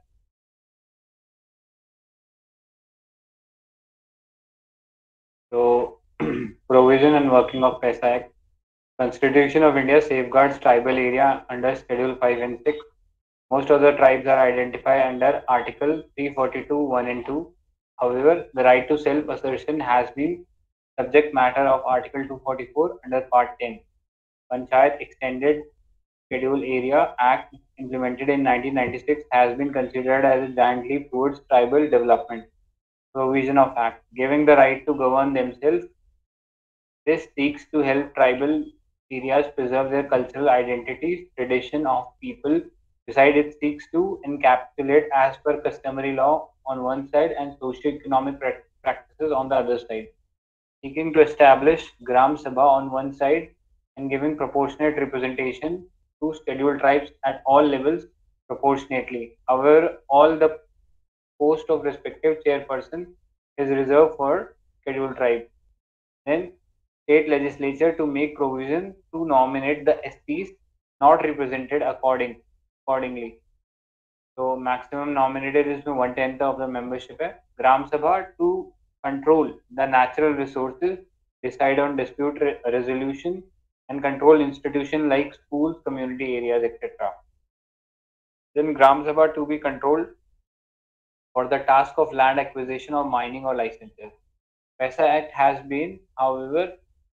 So, provision and working of PESA Act. Constitution of India safeguards tribal area under Schedule 5 and 6. Most of the tribes are identified under Article 342, 1 and 2. However, the right to self-assertion has been subject matter of Article 244 under Part 10. Panchayat Extended Schedule Area Act implemented in 1996 has been considered as a giant leap towards tribal development. Provision of Act, giving the right to govern themselves. This seeks to help tribal areas preserve their cultural identities, tradition of people. Besides, it seeks to encapsulate as per customary law on one side and socio-economic practices on the other side, seeking to establish Gram Sabha on one side and giving proportionate representation to scheduled tribes at all levels proportionately. However, all the post of respective chairperson is reserved for scheduled tribes. Then state legislature to make provision to nominate the SPs not represented accordingly. So maximum nominated is 1/10 of the membership है. Gram Sabha to control the natural resources, decide on dispute resolution and control institutions like schools, community areas, etc. Then Gram Sabha to be controlled for the task of land acquisition or mining or licenses. PESA Act has been, however,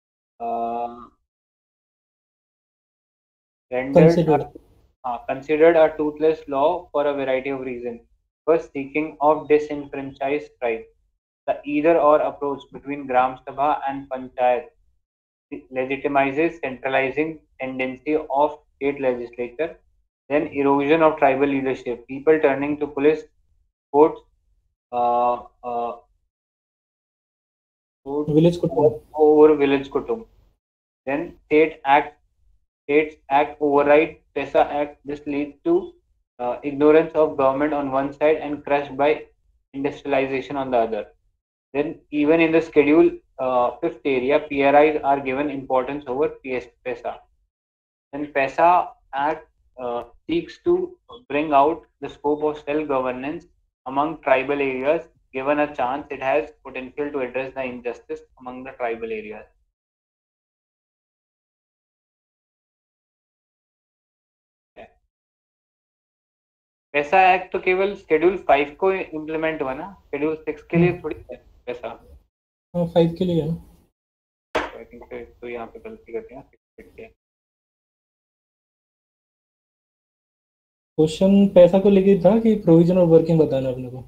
considered a toothless law for a variety of reasons. First, seeking of disenfranchised tribes. The either or approach between Gram Sabha and Panchayat legitimizes centralizing tendency of state legislature. Then erosion of tribal leadership. People turning to police, courts, village kutum. over village kutum. Then States Act override PESA Act. This leads to ignorance of government on one side and crushed by industrialization on the other. Then even in the schedule 5th area, PRIs are given importance over PESA. Then PESA Act seeks to bring out the scope of self-governance among tribal areas. Given a chance, it has potential to address the injustice among the tribal areas. PESA act तो केवल schedule 5 को implement हुआ ना, schedule 6 के लिए थोड़ी है पैसा। हाँ 5 के लिए है। आई थिंक तो यहाँ पे गलती करते हैं 6 के। क्वेश्चन पैसा को लेके था कि प्रोविजन और वर्किंग बताना अपने को,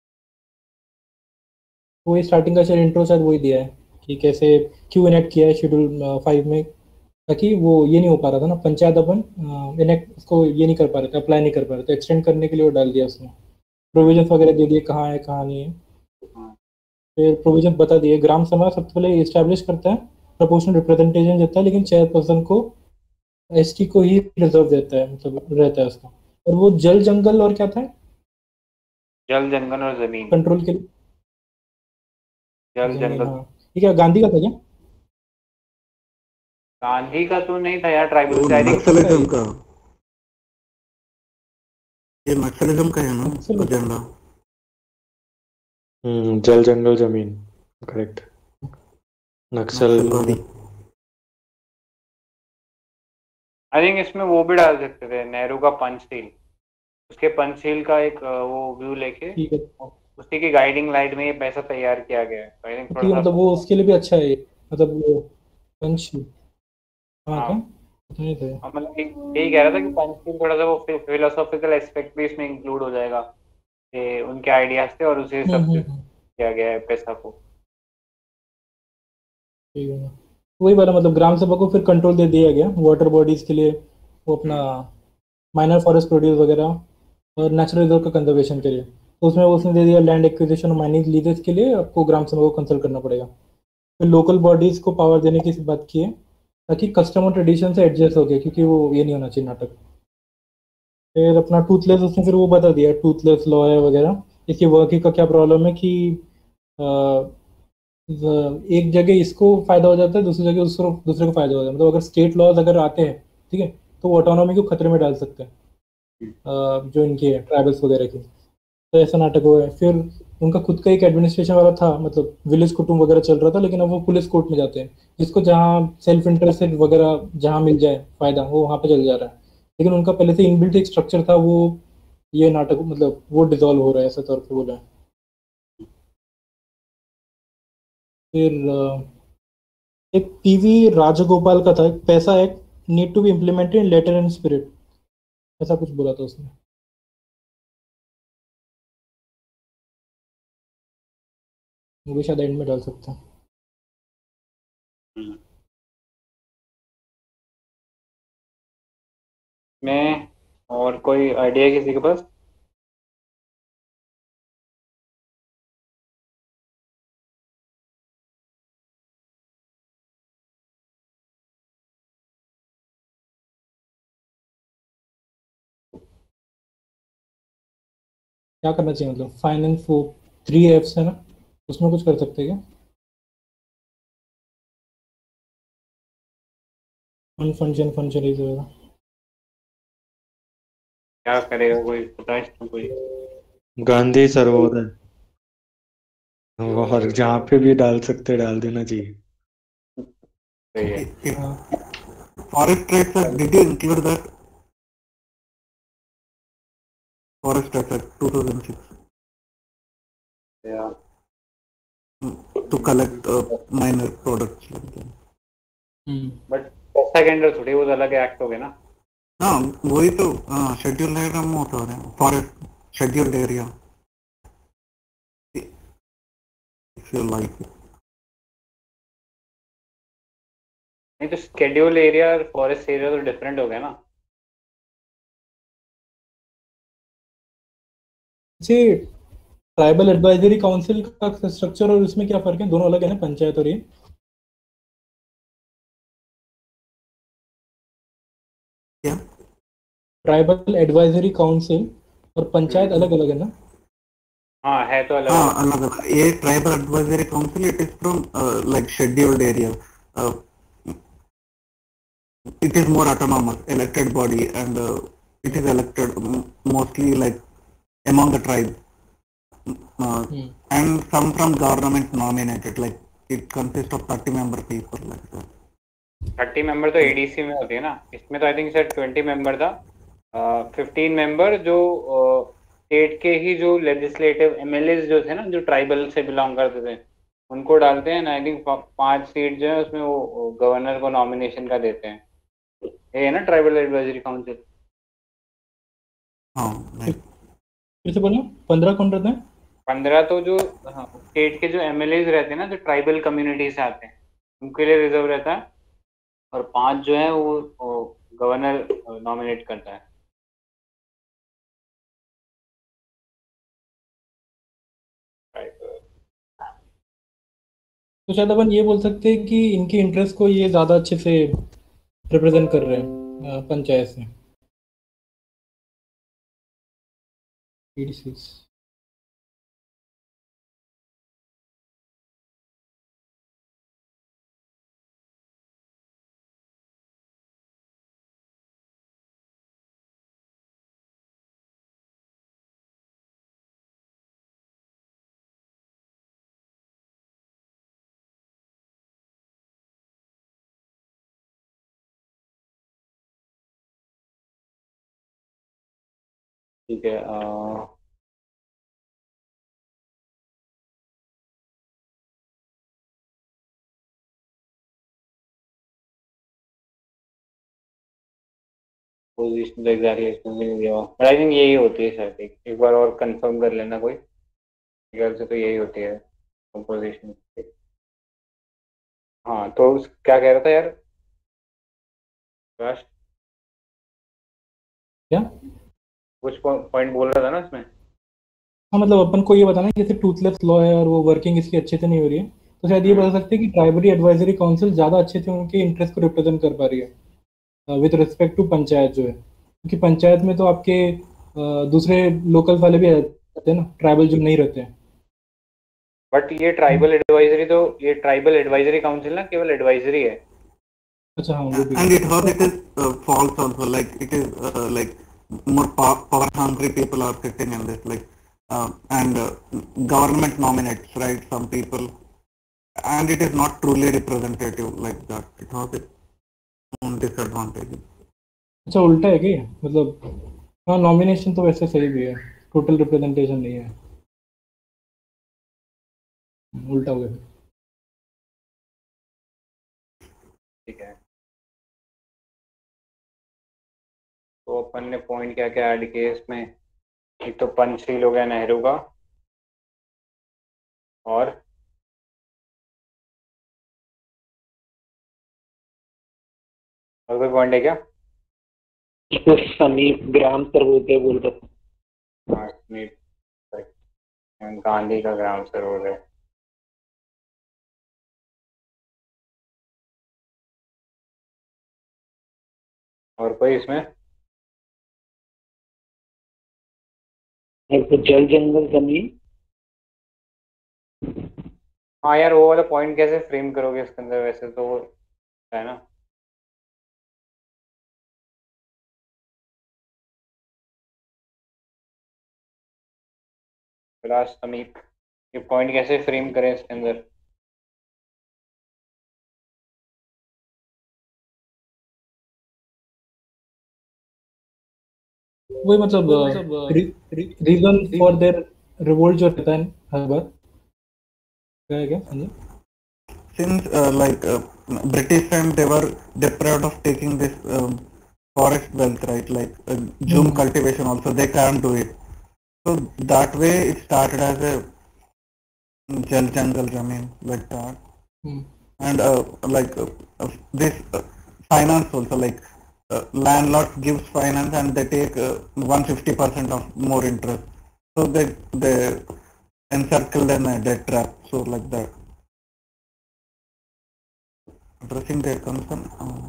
वही स्टार्टिंग का शायद इंट्रो शायद वही दिया है कि कैसे क्यों इनेक्ट किया है शेड्यूल 5 में, ताकि वो ये नहीं हो पा रहा था ना, पंचायत अपन इनेक्ट उसको ये नहीं कर पा रहे थे, अप्लाई नहीं कर पा रहे थे, एक्सटेंड करने के लिए वो डाल दिया उसने, प्रोविजन वगैरह दे दिए कहाँ है कहाँ नहीं है, फिर प्रोविजन बता दिए। ग्राम सभा सबसे पहले इस्टेब्लिश करता है, प्रोपोर्शनल रिप्रेजेंटेशन देता है, लेकिन चेयरपर्सन को एसटी को ही रिजर्व देता है, मतलब रहता है उसका। और वो जल जंगल और क्या था, जल जंगल और जमीन कंट्रोल के लिए, जल जंगल। हाँ ये क्या गांधी का था क्या? गांधी का तो नहीं था यार, ट्राइबल नक्सलिज्म का, ये नक्सलिज्म का है ना एजेंडा। जल जंगल जमीन, करेक्ट। नक्सल आई थिंक इसमें वो भी डाल सकते थे, नेहरू का पंचशील, उसके पंचशील का एक वो व्यू लेके उसी की गाइडिंग लाइट में ये पैसा तैयार किया गया है। आई थिंक थोड़ा मतलब वो उसके लिए भी अच्छा है, मतलब वो पंचशील। हाँ मतलब यही कह रहा था कि पंचशील थोड़ा सा वो फिलोसॉफिकल एस्पेक्ट भी इसमें इंक्लूड हो जाएगा, कि उनके आइडियाज थे और उसे सब किया गया है पैसा को। वही वाला, मतलब ग्राम सभा को फिर कंट्रोल दे दिया गया वाटर बॉडीज के लिए, वो अपना माइनर फॉरेस्ट प्रोड्यूस वगैरह और नेचुरल रिजर्व का कंजर्वेशन के लिए, तो उसमें उसने दे दिया लैंड एक्विजिशन और माइनिंग लीजेस के लिए आपको ग्राम सभा को कंसल्ट करना पड़ेगा। फिर लोकल बॉडीज को पावर देने की बात की है, ताकि कस्टम और ट्रेडिशन से एडजस्ट हो गया, क्योंकि वो ये नहीं होना चाहिए नाटक। फिर अपना टूथलेस, उसने फिर वो बता दिया टूथलेस लॉ है वगैरह। इसकी वर्किंग का क्या प्रॉब्लम है कि एक जगह इसको फायदा हो जाता है, दूसरी जगह दूसरे को फायदा हो जाता है। मतलब अगर स्टेट लॉज अगर आते हैं, ठीक है, तो वो ऑटोनॉमी को खतरे में डाल सकते हैं, जो इनके ट्राइबल्स वगैरह की। तो ऐसा नाटक हुआ है। फिर उनका खुद का एक एडमिनिस्ट्रेशन वाला था, मतलब विलेज कुटुंब वगैरह चल रहा था, लेकिन अब वो पुलिस कोर्ट में जाते हैं, जिसको जहाँ सेल्फ इंटरेस्टेड वगैरह जहाँ मिल जाए फायदा, वो वहाँ पे चल जा रहा है। लेकिन उनका पहले से इनबिल्ट एक स्ट्रक्चर था, वो ये नाटक मतलब वो डिसॉल्व हो रहा है, ऐसा तौर पे बोला है। फिर एक पीवी राजगोपाल का था, एक PESA act need to be implemented in letter and spirit, ऐसा कुछ बोला था उसने। वो भी शायद एंड में डाल सकते हैं। मैं और कोई आइडिया किसी के पास? क्या करना चाहिए, मतलब फाइनेंस वो 3 Fs है ना, उसमें कुछ कर सकते हैं क्या? फंक्शन फंक्शन क्या करेगा कोई, पता है इसमें कोई? गांधी सर्वोदय, वो हर जहाँ पे भी डाल सकते डाल देना चाहिए। सही है। Forest rights act, did you include that? Forest rights act 2006 या to collect minor products like that. But सेकेंडर थोड़ी, वो अलग एक्ट हो गया ना। हाँ वही तो, हाँ शेड्यूल एरिया में होता है, forest scheduled area, if you like it. नहीं तो शेड्यूल एरिया और फॉरेस्ट एरिया तो डिफरेंट हो गया ना। जी, ट्राइबल एडवाइजरी काउंसिल का स्ट्रक्चर और इसमें क्या फर्क है? दोनों अलग है ना, पंचायत और ये। क्या? ट्राइबल एडवाइजरी काउंसिल और पंचायत अलग अलग है ना? हाँ है तो अलग हाँ अलग। अलग अलग, ये tribal advisory council, it is from like scheduled area, it is more autonomous elected body, and it is elected mostly like among the tribes, and some from government nominated, like it consists of 30-member people like that. 30 member तो ADC में होती है ना, इसमें तो I think शायद 20 member था। 15 member जो स्टेट के ही जो लेजिस्लेटिव एमएलए जो थे ना, जो ट्राइबल से बिलोंग करते थे, उनको डालते हैं। आई थिंक 5 सीट जो है उसमें वो गवर्नर को नॉमिनेशन का देते हैं। ये है ना ट्राइबल एडवाइजरी काउंसिल। हाँ like फिर से बोलो, 15 कौन रहते हैं? 15 तो जो स्टेट के जो एमएलए रहते हैं ना, जो ट्राइबल कम्युनिटी से आते हैं, उनके लिए रिजर्व रहता है। और 5 जो है वो गवर्नर नॉमिनेट करता है। तो शायद अपन ये बोल सकते हैं कि इनके इंटरेस्ट को ये ज़्यादा अच्छे से रिप्रेजेंट कर रहे हैं पंचायत से। EDCs। ठीक है। Position exactly but I think यही होती है शायद। एक बार और कंफर्म कर लेना कोई। मेरे ख्याल से तो यही होती है कंपोजिशन। हाँ तो क्या कह रहा था यार प्रकाश? क्या? कुछ पॉइंट बोल रहा था ना इसमें। हाँ, मतलब अपन को ये बताना है, जैसे टूथलेस लॉ है और वो वर्किंग इसकी अच्छे से नहीं हो रही है, तो शायद ये बता सकते हैं कि ट्राइबल एडवाइजरी काउंसिल ज़्यादा अच्छे से उनके इंटरेस्ट को रिप्रेजेंट कर पा रही है विद रिस्पेक्ट टू पंचायत जो है। क्योंकि पंचायत में तो आपके दूसरे लोकल वाले भी रहते हैं ना, ट्राइबल जो नहीं रहते हैं। बट ये ट्राइबल एडवाइजरी, तो ये ट्राइबल एडवाइजरी काउंसिल ना केवल एडवाइजरी है। अच्छा हाँ वो भी And it was, it is false also, like it is like more power hungry people are sitting in this, like and government nominates, right, some people, and it is not truly representative like that. It has its own disadvantages. अच्छा उल्टा है कि मतलब हाँ nomination तो वैसे सही भी है, टोटल रिप्रेजेंटेशन नहीं है, उल्टा हो गया। ठीक है, तो अपन ने पॉइंट क्या क्या ऐड किए इसमें। एक तो पंचशील हो गया नेहरू का, और कोई पॉइंट है क्या? तो समीप ग्राम सर्वोदय बोल रहे थे। हाँ, समीप, गांधी का ग्राम सरोवर है। और कोई इसमें? एक तो जल जंगल जमीन। हाँ यार, वो वाला पॉइंट कैसे फ्रेम करोगे इसके अंदर, वैसे तो वो है ना। कैलाश समीप, ये पॉइंट कैसे फ्रेम करें इसके अंदर? वही मतलब रीजन फॉर देयर रिवोल्ट जो रहता है हर बार, क्या है क्या समझे? Since like British and they were deprived of taking this forest wealth, right, like jhum cultivation also they can't do it, so that way it started as a jal jungle zameen like that. And like this finance also, like landlord gives finance and they take 150% of more interest, so they encircled in a debt trap, so like that. Addressing their concern.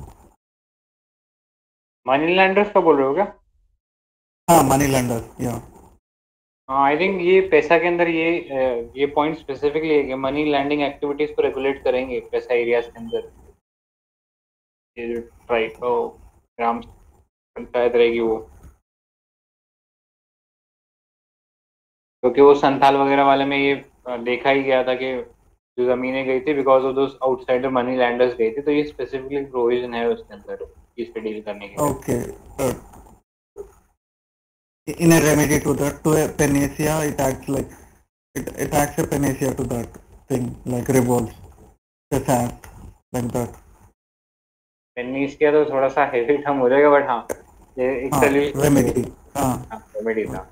Money lenders का बोल रहे हो क्या? हाँ money landers, या हाँ, आई think ये पैसा के अंदर ये पॉइंट स्पेसिफिकली है कि मनी लैंडिंग एक्टिविटीज को रेगुलेट करेंगे पैसा एरियाज के अंदर। ये जो ट्राइब ग्राम पंचायत रहेगी वो, क्योंकि वो संथाल वगैरह वाले में ये देखा ही गया था कि जो जमीनें गई थी because of those outsider money lenders गई थी, तो ये स्पेसिफिकली प्रोविजन है उसके अंदर इससे डील करने के लिए। okay. In a remedy to that, to a panacea, it acts like it acts a panacea to that thing, like revolves, just act like that. पेनीस किया तो थोड़ा सा हेवी टर्म हो जाएगा, बट हाँ ये एक हाँ सोल्यूशन, remedy, हाँ रेमेडी था।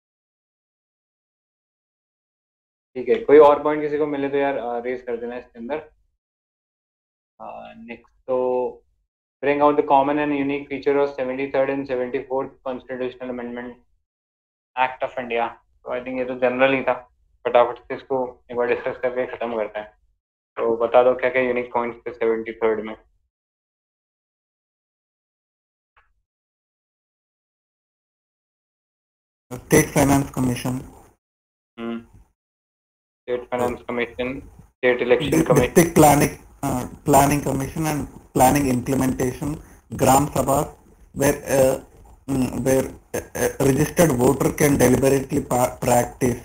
ठीक है, कोई और पॉइंट किसी को मिले तो यार रेज कर देना इसके अंदर। नेक्स्ट तो bring out the common and unique feature of 73rd and 74th Constitutional Amendment Act of India। तो आई थिंक ये तो जनरल ही था, फटाफट से इसको एक बार डिस्कस करके खत्म करते हैं। तो बता दो क्या क्या यूनिक पॉइंट्स थे 73rd में। state finance commission, state finance commission, state election commission, district planning commission and planning implementation, gram sabha, where a registered voter can deliberately practice.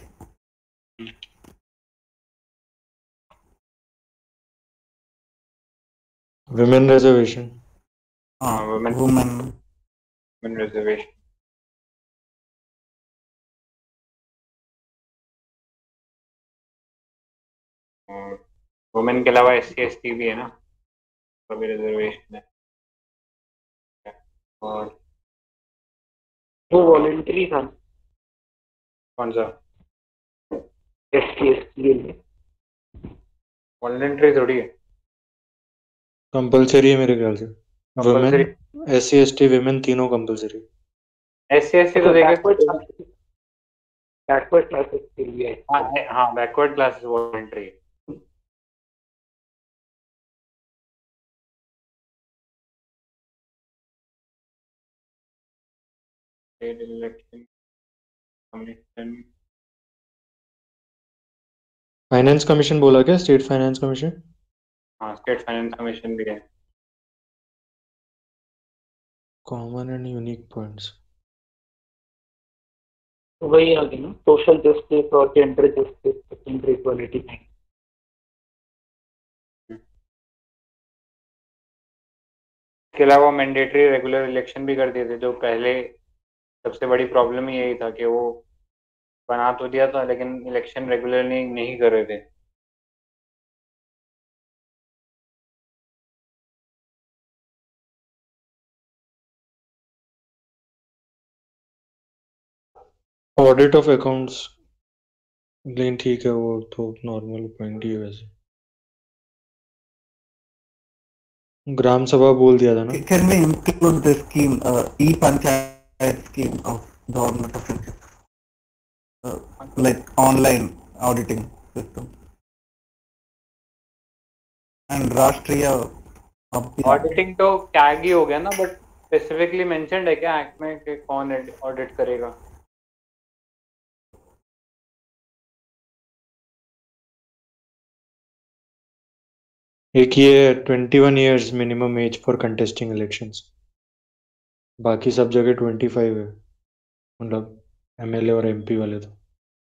women reservation, women reservation. और women के अलावा SC ST भी है ना, तो भी reservation है। और वो वॉलेंट्री था कौन सा? SC ST के लिए। वॉलंटरी थोड़ी है, कंपलसरी है मेरे ख्याल से। Compulsory. Women SC ST women तीनों कंपलसरी। SC ST तो देखे, बैकवर्ड क्लासेस के लिए है। हाँ backward classes voluntary. State election commission, finance commission बोला क्या? State finance commission? हाँ, स्टेट फाइनेंस कमीशन भी है। Common and unique points. तो वही आ गया ना, सोशल जस्टिस और जेंडर जस्टिस, जेंडर इक्वालिटी। इसके अलावा मैंडेटरी रेगुलर इलेक्शन भी कर दिए थे, जो पहले सबसे बड़ी प्रॉब्लम ही यही था कि वो बना तो दिया था लेकिन इलेक्शन रेगुलरली नहीं कर रहे थे। ऑडिट ऑफ अकाउंट्स, लेकिन ठीक है, वो तो नॉर्मल पॉइंट ही है वैसे। ग्राम सभा बोल दिया था ना? Can we include the scheme, e-panchayat scheme of government of India, like online auditing system, and Rashtriya auditing तो टैग ही हो गया ना, बट स्पेसिफिकली मेंशन्ड है क्या एक्ट में कि कौन ऑडिट करेगा? एक ये 21 years minimum age for contesting elections, बाकी सब जगह 25 है, मतलब एमएलए और एमपी वाले तो।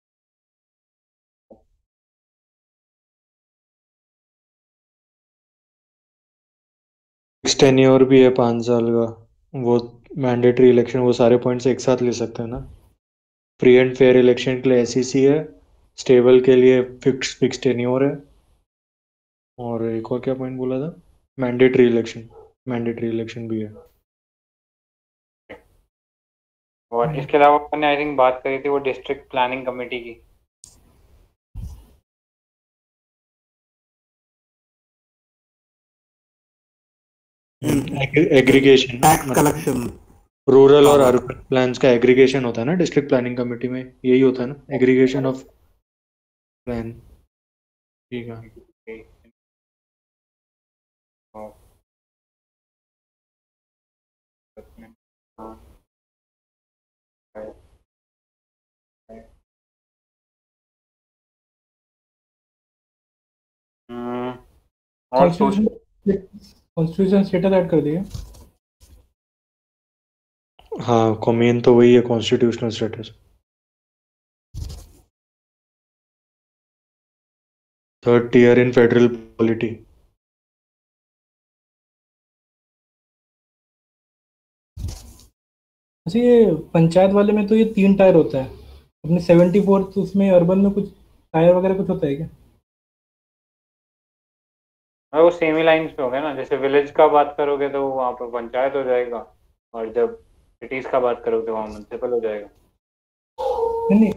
फिक्स टेन्योर भी है 5 साल का, वो मैंडेटरी इलेक्शन, वो सारे पॉइंट्स एक साथ ले सकते हैं ना। फ्री एंड फेयर इलेक्शन के लिए एसईसी है, स्टेबल के लिए फिक्स टेन्योर है, और एक और क्या पॉइंट बोला था? मैंडेटरी इलेक्शन भी है। और इसके अलावा अपन ने आई थिंक बात करी थी वो डिस्ट्रिक्ट प्लानिंग कमेटी की। एग्रीगेशन, tax collection रूरल और power. अर्बन प्लान्स का एग्रीगेशन होता है ना डिस्ट्रिक्ट प्लानिंग कमेटी में, यही होता है ना, एग्रीगेशन ऑफ प्लान। ठीक है। और कॉन्स्टिट्यूशन स्टेटस ऐड कर दिया। हाँ, कॉमेन तो वही है, constitutional status. Third tier in federal polity. अच्छा, ये पंचायत वाले में तो ये 3 टायर होता है, अपने 74 उसमें अर्बन में कुछ टायर वगैरह कुछ होता है क्या? वो सेम ही लाइन्स पे हो गया ना, जैसे विलेज का बात करोगे तो वहाँ पे पंचायत हो जाएगा, और जब सिटीज का बात करोगे तो वहाँ म्युनिसिपल हो जाएगा। नहीं नहीं,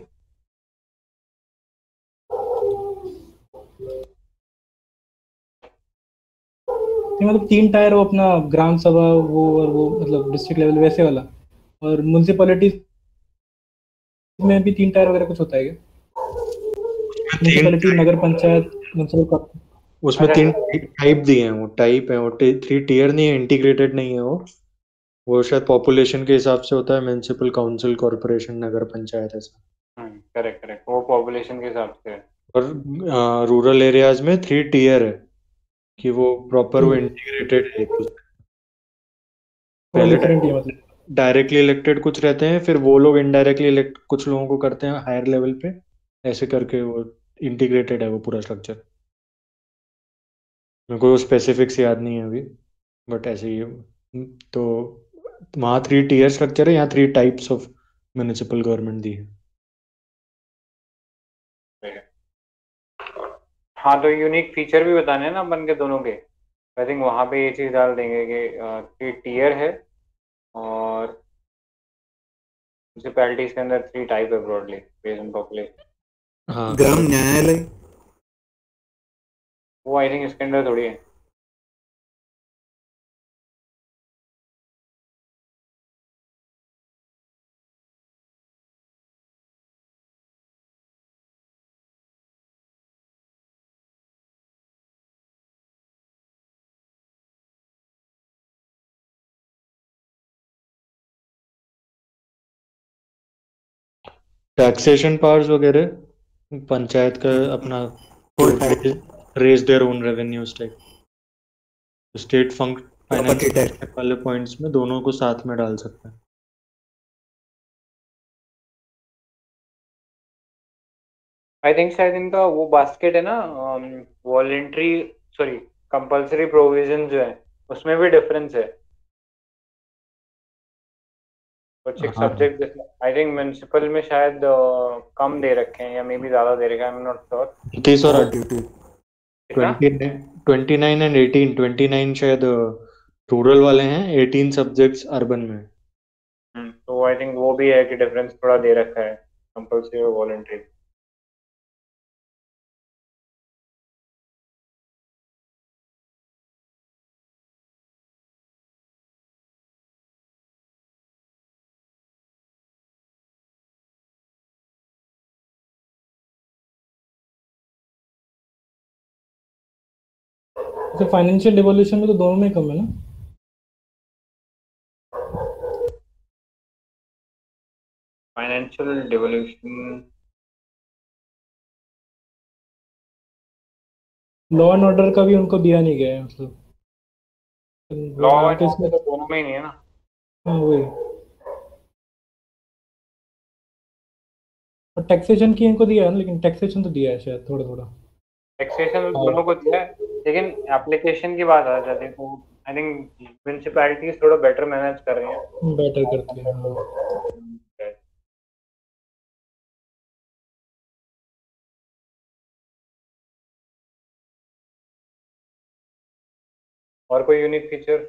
मतलब 3 टायर हो अपना, ग्राम सभा वो, और वो मतलब डिस्ट्रिक्ट लेवल वैसे वाला, और म्यूनसिपैलिटी में भी 3 टायर वगैरह कुछ होता है क्या? Municipality, nagar panchayat, municipal. उसमें अच्छा, 3 टाइप दिए हैं, वो टाइप है, वो 3 टीयर नहीं है, इंटीग्रेटेड नहीं है वो शायद पॉपुलेशन के हिसाब से होता है, municipal council, corporation, nagar panchayat, ऐसा। करेक्ट करेक्ट, वो पॉपुलेशन के हिसाब से है। और रूरल एरियाज में 3 टीयर है, कि वो प्रॉपर वो इंटीग्रेटेड है एक दूसरे। थोड़ा पहले डिफरेंट है मतलब। डायरेक्टली इलेक्टेड कुछ रहते हैं, फिर वो लोग इनडायरेक्टली इलेक्ट कुछ लोगों को करते हैं हायर लेवल पे, ऐसे करके वो इंटीग्रेटेड है वो पूरा स्ट्रक्चर। मेरे को स्पेसिफिक्स याद नहीं है अभी, बट ऐसे ही है। तो वहाँ 3 टीयर स्ट्रक्चर है, यहाँ 3 टाइप्स ऑफ म्यूनिसिपल गवर्नमेंट दी है। हाँ, तो यूनिक फीचर भी बताने हैं ना अपन के दोनों के। आई थिंक वहाँ पे ये चीज़ डाल देंगे कि 3 टीयर है, और म्यूनसिपैलिटीज के अंदर 3 टाइप है ब्रॉडली बेस्ड ऑन पॉपुलेशन। हाँ, ग्राम न्यायालय, वो आई थिंक इसके अंदर थोड़ी है। टैक्सेशन पावर्स वगैरह पंचायत का अपना Full time. raise their own revenues type. State fund Property tax. Finance वाले पॉइंट्स में दोनों को साथ में डाल सकते हैं. आई थिंक शायद इनका वो बास्केट है ना, वॉलेंट्री सॉरी कंपल्सरी प्रोविजन जो है उसमें भी डिफरेंस है कुछ एक हाँ. सब्जेक्ट. आई थिंक म्युनिसिपल में शायद कम दे रखे हैं या मे बी ज्यादा दे रखे हैं, आई एम नॉट श्योर. 29 और Duty. 29 एंड 18. 29 शायद रूरल वाले हैं, 18 सब्जेक्ट्स अर्बन में. तो आई थिंक वो भी है कि डिफरेंस थोड़ा दे रखा है कंपल्सरी और वॉलेंट्री. तो फाइनेंशियल डिवोल्यूशन में तो दोनों में कम है ना. Financial devolution law and order का भी उनको दिया नहीं गया है, मतलब लॉ यहाँ एंड पे ऑर्डर इसमें. तो दोनों में ही नहीं है ना. हाँ वही. और टैक्सेशन की इनको दिया है ना, लेकिन टैक्सेशन तो दिया है शायद थोड़ा थोड़ा. टैक्सेशन दोनों को दिया है लेकिन एप्लीकेशन की बात आ जाती है तो आई थिंक म्युनिसिपैलिटीज थोड़ा बेटर मैनेज कर रही हैं. बेटर करती है. हाँ. और कोई यूनिक फीचर?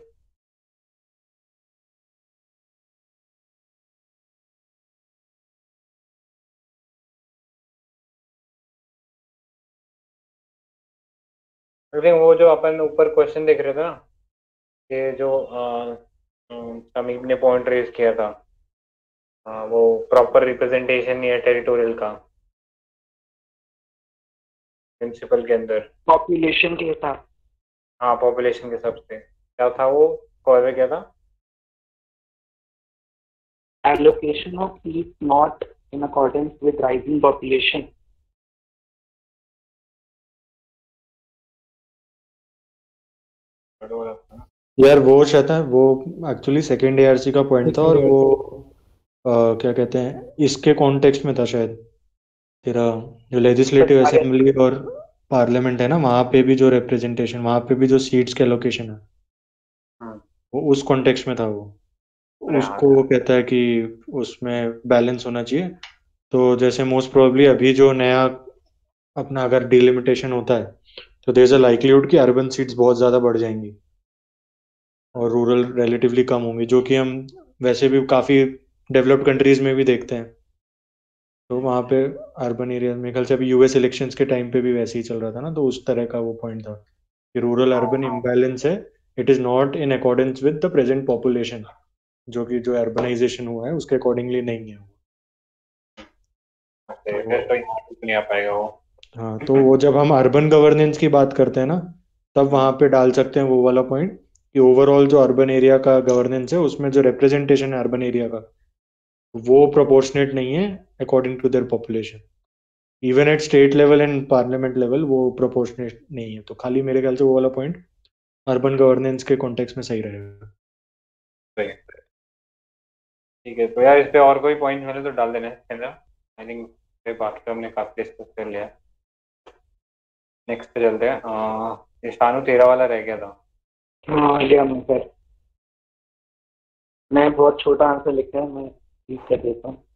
आई वो जो अपन ऊपर क्वेश्चन देख रहे थे ना, ये जो समीप ने पॉइंट रेज किया था, वो प्रॉपर रिप्रेजेंटेशन नहीं है टेरिटोरियल का प्रिंसिपल के अंदर पॉपुलेशन के हिसाब. हाँ पॉपुलेशन के हिसाब से क्या था वो कॉल क्या था? Allocation of seats not in accordance with rising population. यार वो शायद है, वो एक्चुअली सेकेंड ARC का पॉइंट था और वो क्या कहते हैं इसके कॉन्टेक्स्ट में था शायद. तेरा जो लेजिस्लेटिव असेंबली और पार्लियामेंट है ना, वहाँ पे भी जो रिप्रेजेंटेशन, वहाँ पे भी जो सीट्स के एलोकेशन है वो उस कॉन्टेक्स्ट में था. वो उसको वो कहता है कि उसमें बैलेंस होना चाहिए. तो जैसे मोस्ट प्रोबेबली अभी जो नया अपना अगर डिलिमिटेशन होता है तो देयर इज अ लाइक्लीहुड कि अर्बन सीट्स बहुत ज़्यादा बढ़ जाएंगी और रूरल रिलेटिवली कम होंगी, जो कि हम वैसे भी काफ़ी डेवलप्ड कंट्रीज में भी देखते हैं. तो वहाँ पे अर्बन एरिया में ख्याल से अभी US इलेक्शंस के टाइम पे भी वैसे ही चल रहा था ना, तो उस तरह का वो पॉइंट था कि रूरल अर्बन इम्बैलेंस है. It is not in accordance with the present population, जो कि जो अर्बनाइजेशन हुआ है उसके अकॉर्डिंगली नहीं है. नहीं आ पाएगा वो. हाँ, तो वो जब हम अर्बन गवर्नेंस की बात करते हैं ना, तब वहाँ पे डाल सकते हैं वो वाला पॉइंट कि ओवरऑल जो अर्बन एरिया का गवर्नेंस है उसमें जो रिप्रेजेंटेशन है अर्बन एरिया का वो प्रोपोर्शनेट नहीं है according to their population. Even at state level and parliament level वो प्रोपोर्शनेट नहीं है. तो खाली मेरे ख्याल से वो वाला पॉइंट अर्बन गवर्नेंस के कॉन्टेक्स्ट में सही रहेगा. ठीक है, तो यार इस पे और कोई पॉइंट मिले तो डाल देना इसके अंदर. आई थिंक बात तो हमने काफी डिस्कस कर लिया. नेक्स्ट पे चलते हैं. ये शानू 13 वाला रह गया था. हाँ लिया मैं सर. मैं बहुत छोटा आंसर लिखा है, मैं ठीक कर देता हूँ.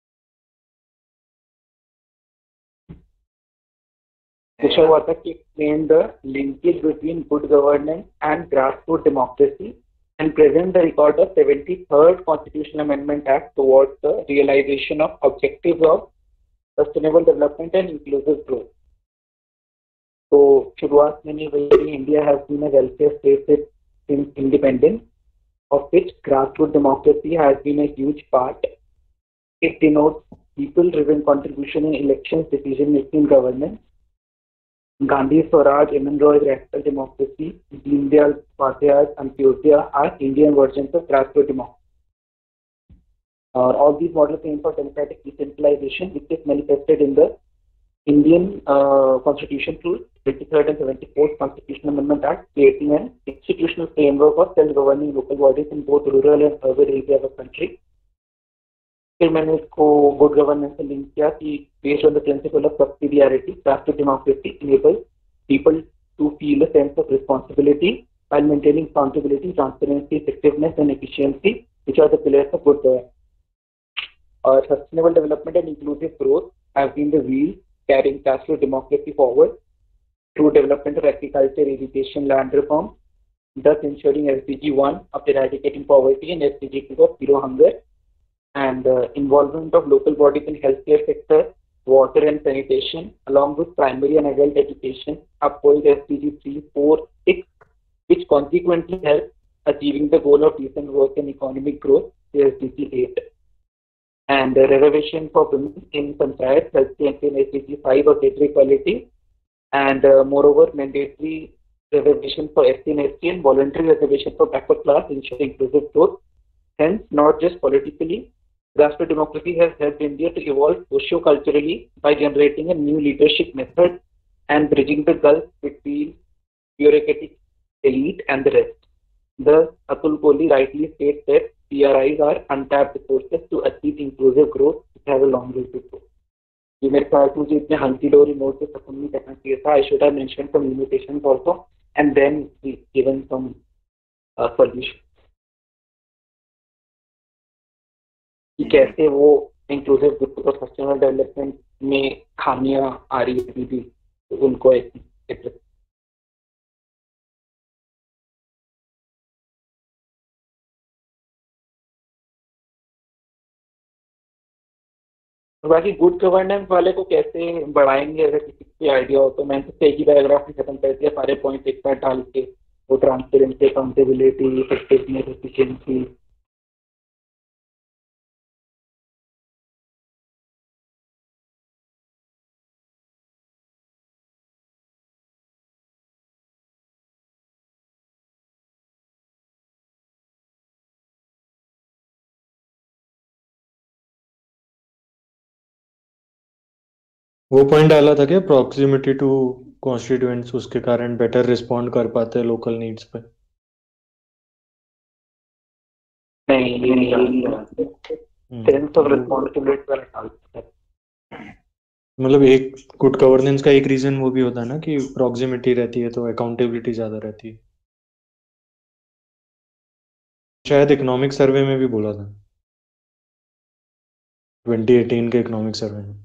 पूछा हुआ था कि explain the linkage between good governance and grassroots democracy and present the record of 73rd Constitutional Amendment Act towards the realization of objectives of sustainable development and inclusive growth. So शुरुआत में नहीं वही, India has been a welfare state since independence, of which grassroots democracy has been a huge part. It denotes people-driven contribution in elections, decision-making, governance. Gandhi, Swaraj, M.N. Roy, Radical Democracy, Deen Dayal Upadhyay, Antyodaya are Indian versions of grassroots democracy. All these models aim for democratic decentralization, which is manifested in the Indian Constitution through 23rd and 74th Constitutional Amendment Act, creating an institutional framework of self-governing local bodies in both rural and urban areas of country. फिर मैंने इसको good governance से link किया कि based on the principle of subsidiarity, path to democracy enables people to feel a sense of responsibility while maintaining accountability, transparency, effectiveness, and efficiency, which are the pillars of good governance. Sustainable development and inclusive growth have been the wheels carrying path to democracy forward through development of agriculture, irrigation, land reform, thus ensuring SDG 1 of eradicating poverty and SDG 2 of zero hunger, and involvement of local bodies in healthcare sector, water and sanitation, along with primary and adult education, uphold SDG 3, 4, 6, which consequently help achieving the goal of decent work and economic growth, SDG 8. And reservation for women in panchayat, healthcare in SDG 5 of gender equality, and moreover mandatory reservation for SC and ST and voluntary reservation for backward class, ensuring inclusive growth. Hence, not just politically, grassroots democracy has helped India to evolve socio-culturally by generating a new leadership method and bridging the gulf between bureaucratic elite and the rest. Thus, Atul Kohli rightly states that PRIs are untapped resources to achieve inclusive growth, which have a long way to go. ये मेरे ख्याल से मुझे इतने हंसी डोरी note से खत्म नहीं करना चाहिए था. I should have mentioned some limitations also and then given some solution. कि कैसे वो इंक्लूसिव ग्रोथ और सस्टेनेबल डेवलपमेंट में खामियां आ रही है अभी भी, तो उनको एड्रेस. बाकी गुड गवर्नेंस वाले को कैसे बढ़ाएंगे, अगर किसी को आइडिया हो तो. मैंने तो एक ही पैराग्राफ में खत्म कर दिया, सारे पॉइंट एक साथ डाल के. वो ट्रांसपेरेंसी, अकाउंटेबिलिटी, इफेक्टिवनेस, एफिशिएंसी. वो पॉइंट डाला था क्या, प्रॉक्सिमिटी टू कॉन्स्टिट्यूएंट्स, उसके कारण बेटर रिस्पॉन्ड कर पाते हैं लोकल नीड्स पे? नहीं, ये नहीं डाला. सेंस ऑफ रिस्पांसिबिलिटी पर डालता है. मतलब एक गुड गवर्नेंस का एक रीजन वो भी होता है ना कि प्रॉक्सिमिटी रहती है तो अकाउंटेबिलिटी ज्यादा रहती है. शायद इकोनॉमिक सर्वे में भी बोला था, 2018 के इकोनॉमिक सर्वे में.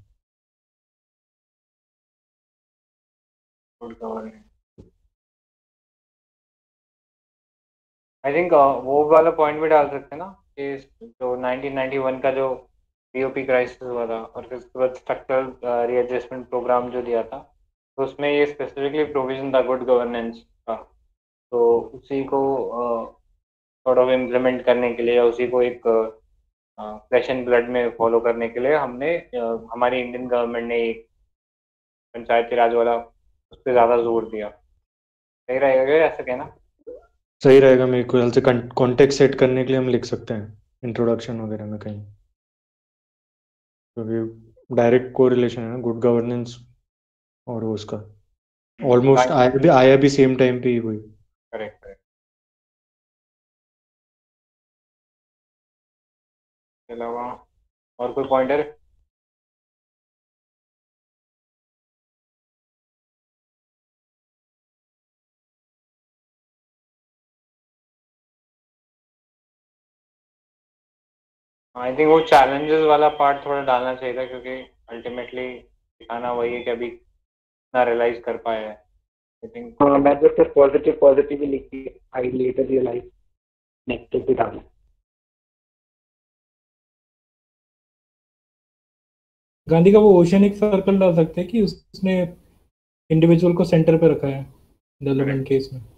आई थिंक वो वाला पॉइंट भी डाल सकते हैं ना कि जो 1991 का जो बीओपी क्राइसिस हुआ था और फिर उसके बाद स्ट्रक्चरल रीएडजस्टमेंट प्रोग्राम जो दिया था, तो उसमें ये स्पेसिफिकली प्रोविजन था गुड गवर्नेंस का. तो उसी को सॉर्ट ऑफ इम्प्लीमेंट करने के लिए या उसी को एक फ्लैश एंड ब्लड में फॉलो करने के लिए हमने हमारी इंडियन गवर्नमेंट ने एक पंचायती राज वाला उस पर ज़्यादा जोर दिया. सही रहेगा क्या ऐसा कहना? सही रहेगा मेरे ख्याल से. कॉन्टेक्स्ट सेट करने के लिए हम लिख सकते हैं इंट्रोडक्शन वगैरह में कहीं, क्योंकि डायरेक्ट कोरिलेशन है ना गुड गवर्नेंस और उसका. ऑलमोस्ट आया भी सेम टाइम पे ही हुई. करेक्ट. के अलावा और कोई पॉइंटर? आई थिंक वो चैलेंजेस वाला पार्ट थोड़ा डालना चाहिए था, क्योंकि अल्टीमेटली दिखाना वही है कि अभी ना रियलाइज कर पाया है. आई थिंक मैं तो सिर्फ पॉजिटिव ही लिखी है. आई लेटर रियलाइज नेगेटिव भी डालना. गांधी का वो ओशियनिक सर्कल डाल सकते हैं कि उसने इंडिविजुअल को सेंटर पे रखा है डेवलपमेंट केस में.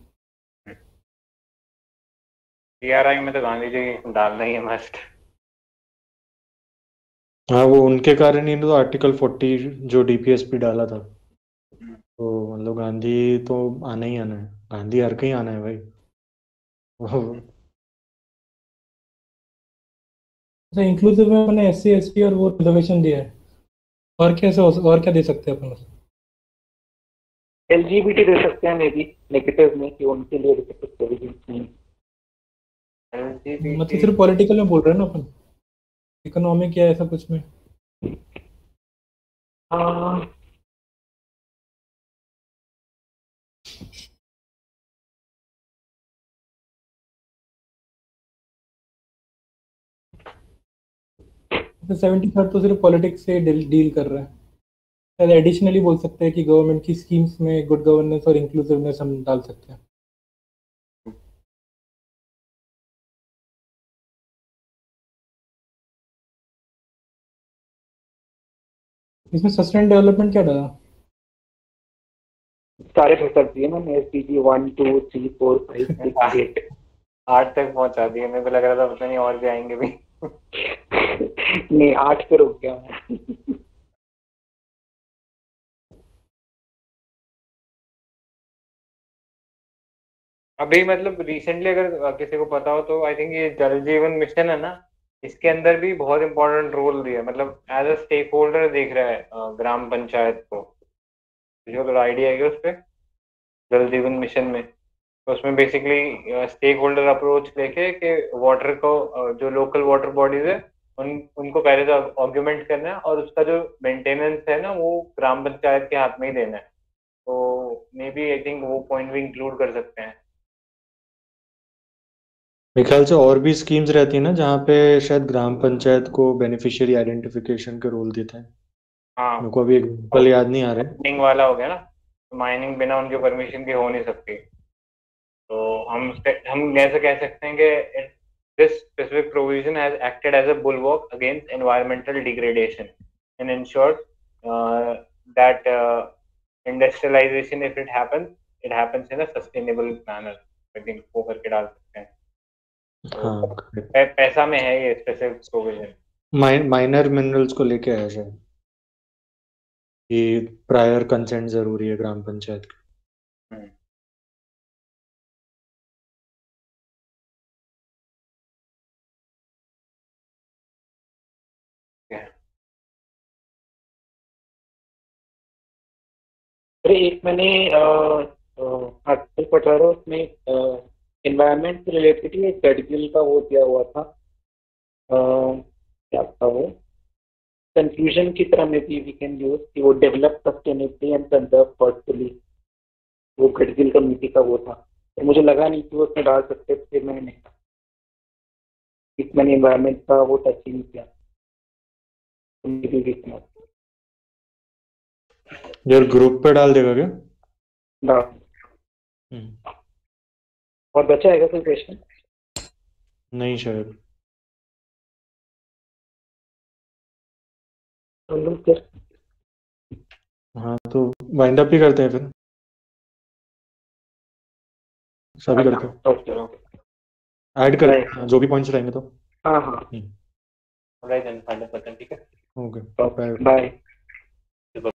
पीआरआई में तो गांधी जी डालना ही है मस्ट. हाँ, वो उनके कारण ही तो आर्टिकल 40 जो डीपीएस पे डाला था. तो मतलब गांधी तो आना ही आना है. गांधी हर कहीं आना है भाई. इंक्लूसिव में मैंने SC ST और वो रिजर्वेशन दिया है. और कैसे और क्या दे सकते हैं अपन उसमें? LGBT दे सकते हैं, मे बी नेगेटिव में, कि उनके लिए भी कुछ प्रोविजन नहीं। मतलब सिर्फ पॉलिटिकल में बोल रहे हैं ना अपन, इकोनॉमिक या ऐसा कुछ में? हाँ, 73 तो सिर्फ पॉलिटिक्स से डील कर रहा है। शायद एडिशनली बोल सकते हैं कि गवर्नमेंट की स्कीम्स में गुड गवर्नेंस और इंक्लूसिवनेस हम डाल सकते हैं। इसमें सस्टेन डेवलपमेंट क्या डाला? सारे कर दिए मैंने, SDG 1 2 3 4 5 6 8 8 तक पहुंचा दिए। मेरे को लग रहा था पता नहीं और भी आएंगे भी। नहीं, 8 पे रुक गया मैं। अभी मतलब रिसेंटली अगर किसी को पता हो तो आई थिंक ये जल जीवन मिशन है ना, इसके अंदर भी बहुत इंपॉर्टेंट रोल दिया, मतलब एज अ स्टेक होल्डर देख रहा है ग्राम पंचायत को। मुझे थोड़ा आइडिया है कि उस पर जल जीवन मिशन में, तो उसमें बेसिकली स्टेक होल्डर अप्रोच लेके कि वाटर को जो लोकल वाटर बॉडीज है उनको पहले तो ऑर्गुमेंट करना है, और उसका जो मेंटेनेंस है ना वो ग्राम पंचायत के हाथ में ही देना है। तो मे बी आई थिंक वो पॉइंट भी इंक्लूड कर सकते हैं। मेरे ख्याल से और भी स्कीम्स रहती है ना जहाँ पे शायद ग्राम पंचायत को बेनिफिशियरी आइडेंटिफिकेशन के रोल देते हैं। हाँ, मेरे को अभी एग्जाम्पल याद नहीं आ रहा है। माइनिंग वाला हो गया ना, माइनिंग बिना उनके परमिशन के हो नहीं सकती। तो हम ऐसे कह सकते हैं कि this specific provision has acted as a bulwark against environmental degradation and ensured that industrialization if it happens in a sustainable manner. I think वो करके डाल सकते हैं। हाँ, तो पैसा में है ये स्पेसिफिक प्रोविजन। माइनर मिनरल्स को लेके आया शायद कि प्रायर कंसेंट जरूरी है ग्राम पंचायत की। अरे एक मैंने आर्टिकल पढ़ रहा था, उसमें एनवायरनमेंट से रिलेटेड ही एक गडगिल का वो दिया हुआ था। क्या था वो, कंफ्यूजन की तरह में भी वी कैन यूज कि वो develop sustainably and conserve forcefully, वो गडगिल कमेटी का वो था। तो मुझे लगा नहीं कि वो उसमें डाल सकते, फिर मैंने नहीं, मैंने एनवायरनमेंट का वो टच ही नहीं किया। तो maybe we can यार ग्रुप पे डाल देगा क्या? डाल। और बचा है कोई क्वेश्चन? नहीं शायद। चलो फिर, हाँ तो वाइंड अप ही करते हैं फिर, सभी करते हैं, ओके, ऐड कर जो भी पॉइंट्स रहेंगे तो। हाँ हाँ, ठीक है। Okay, bye.